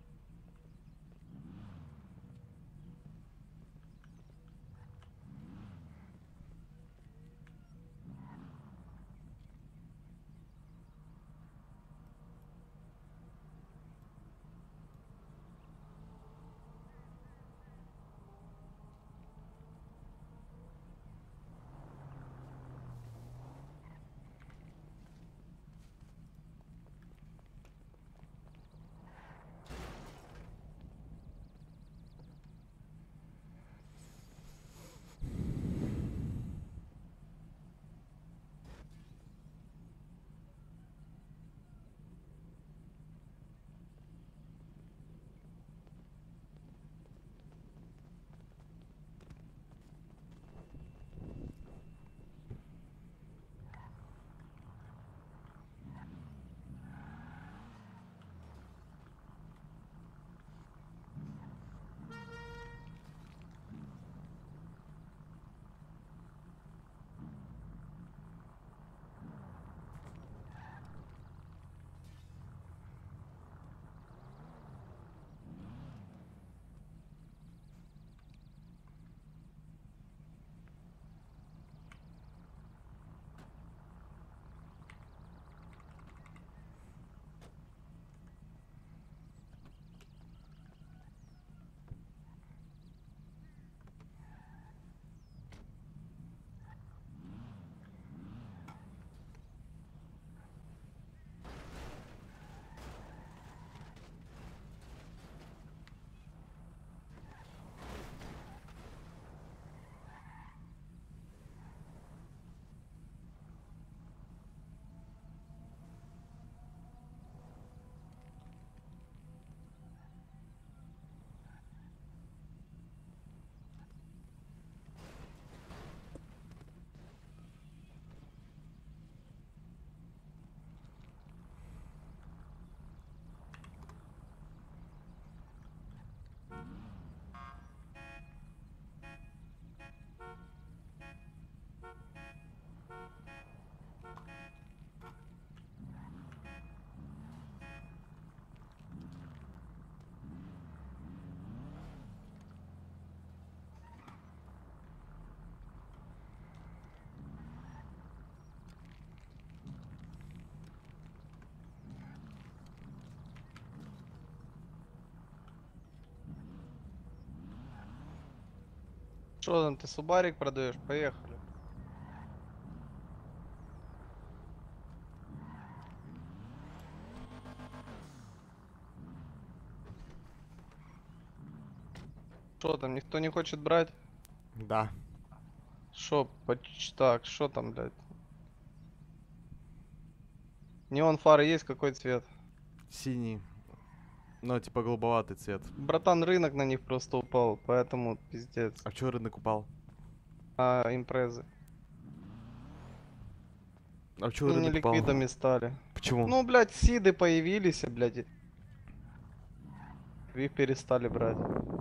Что там, ты субарик продаешь? Поехали. Что там, никто не хочет брать? Да. Шо, поч- так, что там, блядь? Неон фары есть, какой цвет? Синий. Ну, типа голубоватый цвет. Братан, рынок на них просто упал, поэтому пиздец. А чё рынок упал? А, импрезы. А чё Ну, не рынок упал? ликвидами стали. Почему? Ну, блядь, сиды появились, и, блядь. и- Их перестали брать.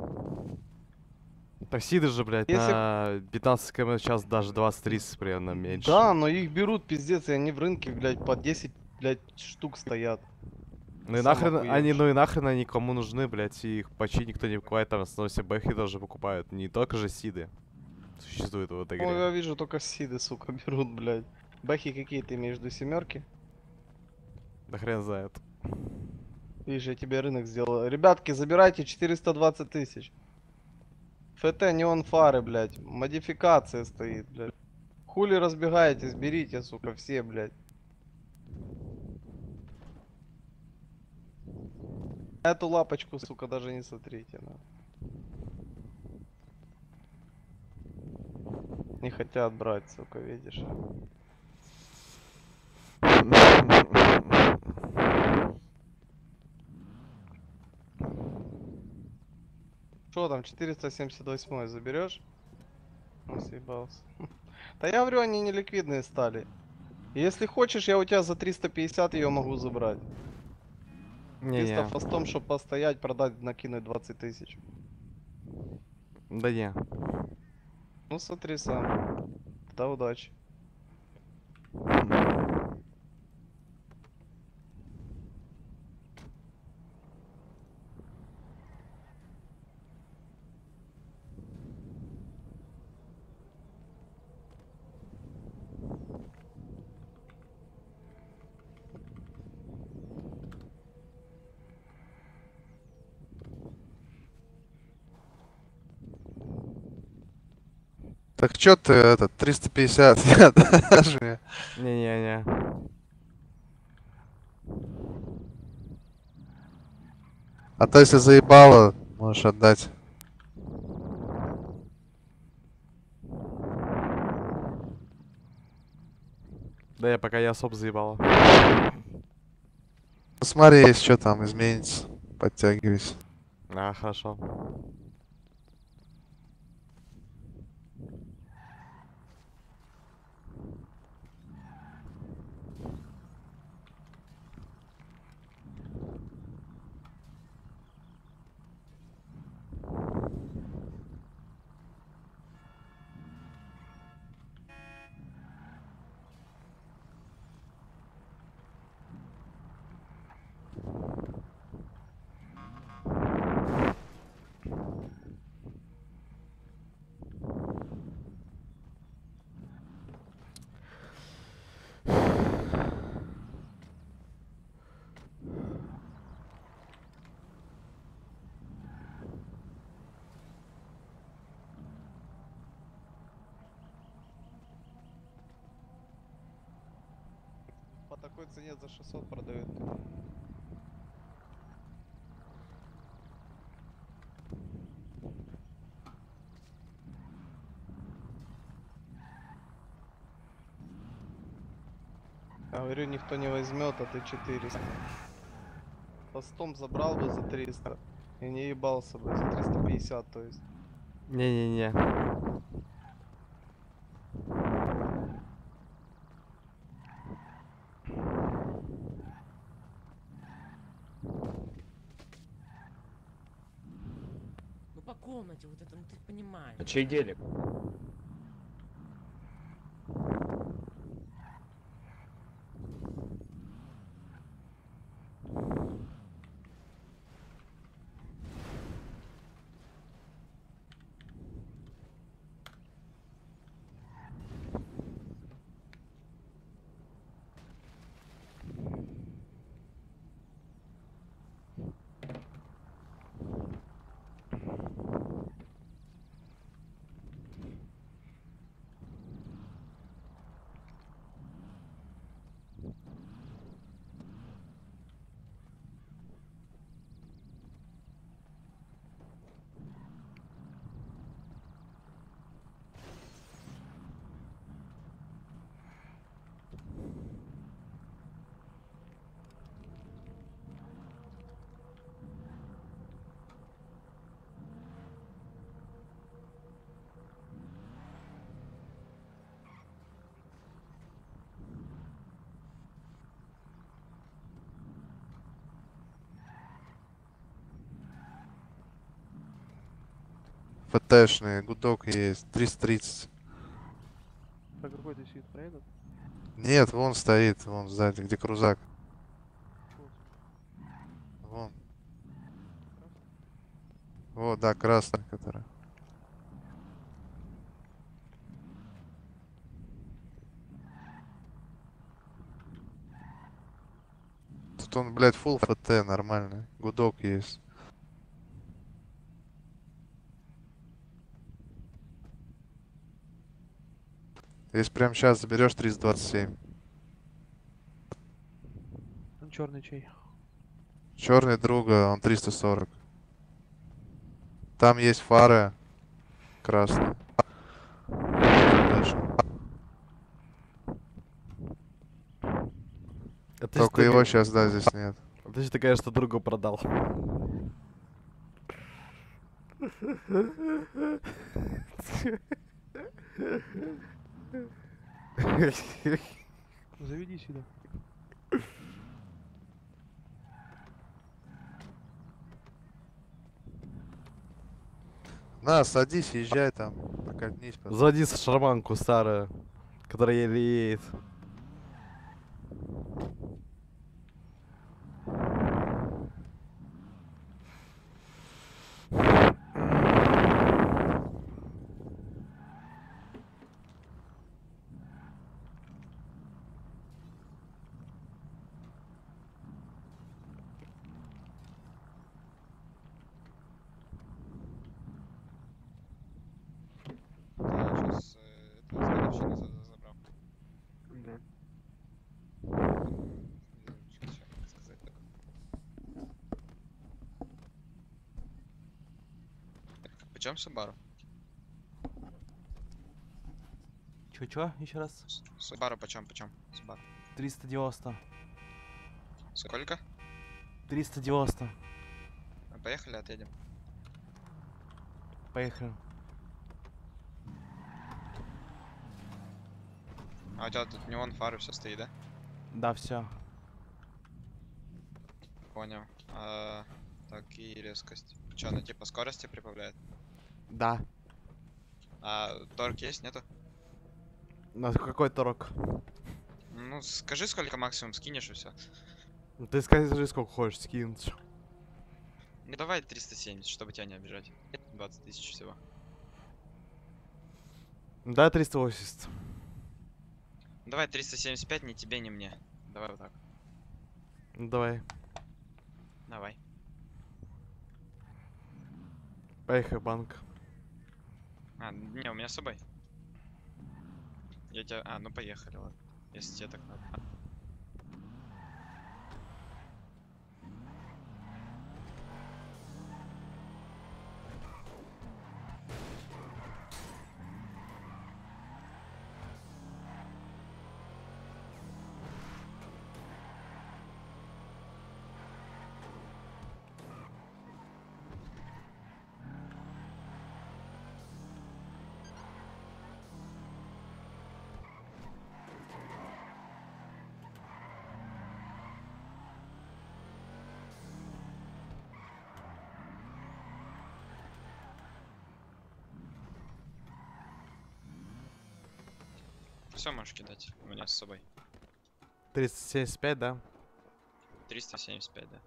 Таксиды же, блядь, Если- на пятнадцать км сейчас даже двадцать-тридцать примерно меньше. Да, но их берут, пиздец, и они в рынке, блядь, по десять, блядь, штук стоят. Ну и Сам нахрен охуеешь. они, ну и нахрен они кому нужны, блядь, и их почти никто не покупает, там основном все бэхи тоже покупают, не только же сиды существуют в этой Ну, игре. я вижу, только сиды, сука, берут, блядь. Бэхи какие ты имеешь в виду, семерки? Да хрен знает. Видишь, я тебе рынок сделал. Ребятки, забирайте четыреста двадцать тысяч. ФТ неон фары, блядь. Модификация стоит, блядь. Хули разбегаетесь, берите, сука, все, блядь. Эту лапочку, сука, даже не смотрите, на. Не хотят брать, сука, видишь. Что там, четыреста семьдесят восемь заберешь? Он съебался. Да я говорю, они не ликвидные стали. Если хочешь, я у тебя за триста пятьдесят ее могу забрать. Не-не. Чисто фастом, чтобы постоять, продать, накинуть двадцать тысяч. Да не. Ну смотри сам. Да, удачи. Так чё ты, этот, триста пятьдесят, нет, дашь мне? Не-не-не. А то если заебало, можешь отдать. Да я пока я особо заебал. Ну, смотри, если что там изменится, подтягивайся. А, хорошо. По такой цене за шестьсот продают. Я говорю, никто не возьмет, а ты четыреста. Постом забрал бы за триста. И не ебался бы за триста пятьдесят, то есть. Не-не-не. Ну по комнате, вот это, ну ты понимаешь. А чей гелик? ФТшные, гудок есть, триста тридцать. А какой ты сидит проедут? Нет, вон стоит, вон сзади, где крузак. Вон. Вот, да, красный, который. Тут он, блядь, full ФТ нормальный. Гудок есть. Если прямо сейчас заберешь триста двадцать семь. Он черный чей? Черный друга, он триста сорок. Там есть фары красные. А ты Только что, его ка- сейчас, да, здесь нет. А ты что, конечно, другу продал. Заведи сюда. На, садись, езжай там, накатнись. потом. Заводи шарманку старую, которая еле едет. Сейчас это с годовщины за- забрал. Да. Сейчас, как сказать так. Так, почем Субару? Чё-чё? Еще раз? Субару почем, почем? Субару. триста девяносто. Сколько? триста девяносто. Поехали, отъедем. Поехали. А у тебя тут неон, фары, все стоит, да? Да, все. Понял. А, так, и резкость. Че, она типа скорости прибавляет? Да. А торг есть, нету? На какой торг? Ну, скажи, сколько максимум скинешь, и все. Ну, ты скажи, сколько хочешь скинуть. Ну, давай триста семьдесят, чтобы тебя не обижать. двадцать тысяч всего. Да, триста восемьдесят. Давай триста семьдесят пять, ни тебе, ни мне. Давай вот так. Ну, давай. Давай. Поехали, банк. А, не, у меня с собой. Я тебя... А, ну поехали, ладно. Если тебе так надо. Все можешь кидать у меня с собой. триста семьдесят пять, да? триста семьдесят пять, да.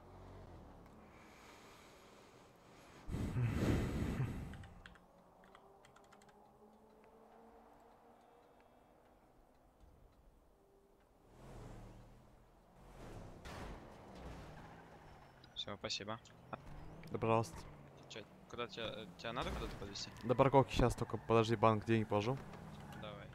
Все, спасибо. Да, пожалуйста. Че, куда тебя, тебя надо куда-то подвезти? До парковки сейчас только подожди, банк денег положу. Давай.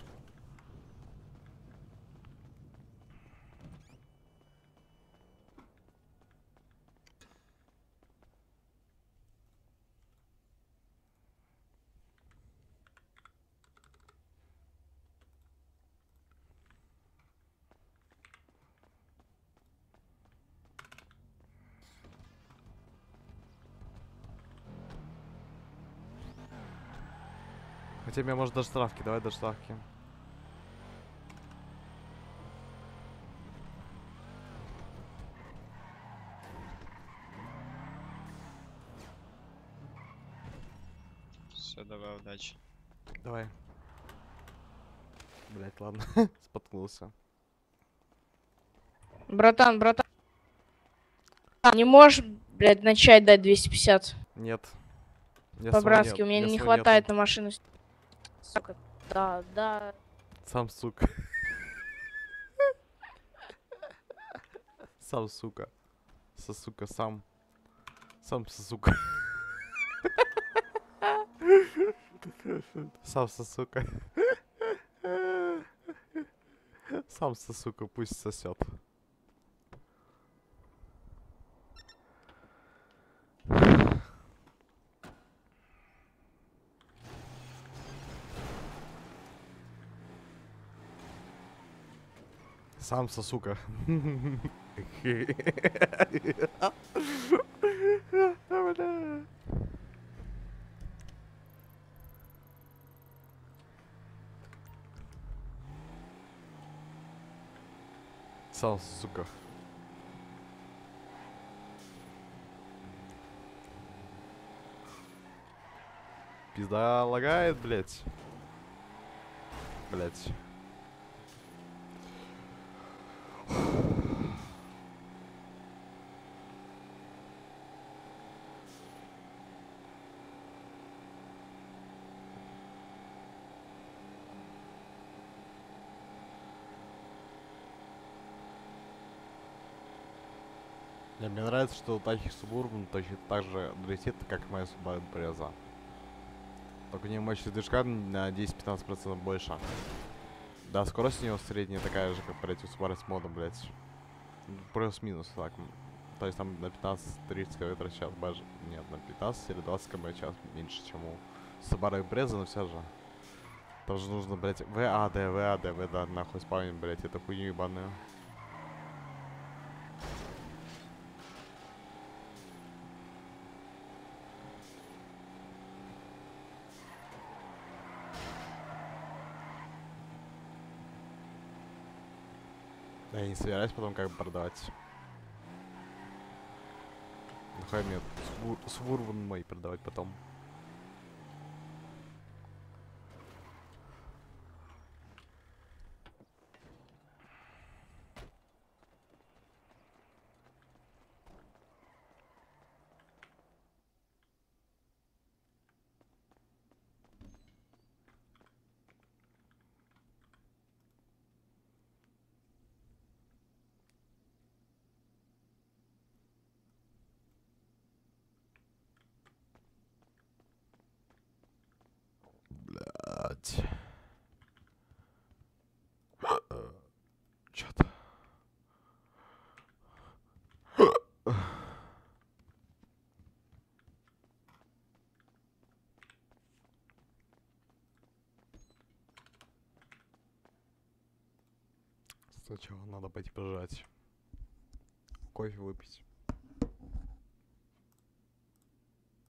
Хотя меня может даже штрафки, давай до штрафки. Все, давай, удачи. Давай. Блять, ладно. Споткнулся. Братан, братан. Не можешь, блядь, начать дать двести пятьдесят? Нет. Я По-братски, свой у меня нет, я не свой хватает нету. на машину. Сука. Да, да. Сам, сука. Сам, сука. Сосука, сам. Сам, сосука. Сам, сосука. Сам, сосука, пусть сосет. Сам сосука. Сам сука. Пизда лагает, блять. Блять. Не, мне нравится, что у Тахи Субурбан точно так же летит, как и моя Subaru Impreza. Только у нее мощность движка на десять-пятнадцать процентов больше. Да, скорость у него средняя такая же, как, блять, у Subaru с модом, блять. Плюс-минус, так. То есть там на пятнадцать-тридцать км в час даже. Нет, на пятнадцать или двадцать км в час меньше, чем у Subaru Impreza, но все же. Там же нужно, блять, ВАД, ВАД, ВАД, нахуй спавнить, блять, эту хуйню ебаную. Да, я не собираюсь потом как бы продавать. Нахуй мне Субурбан мой продавать потом. Блядь. Чё-то. Сначала надо пойти пожрать. Кофе выпить.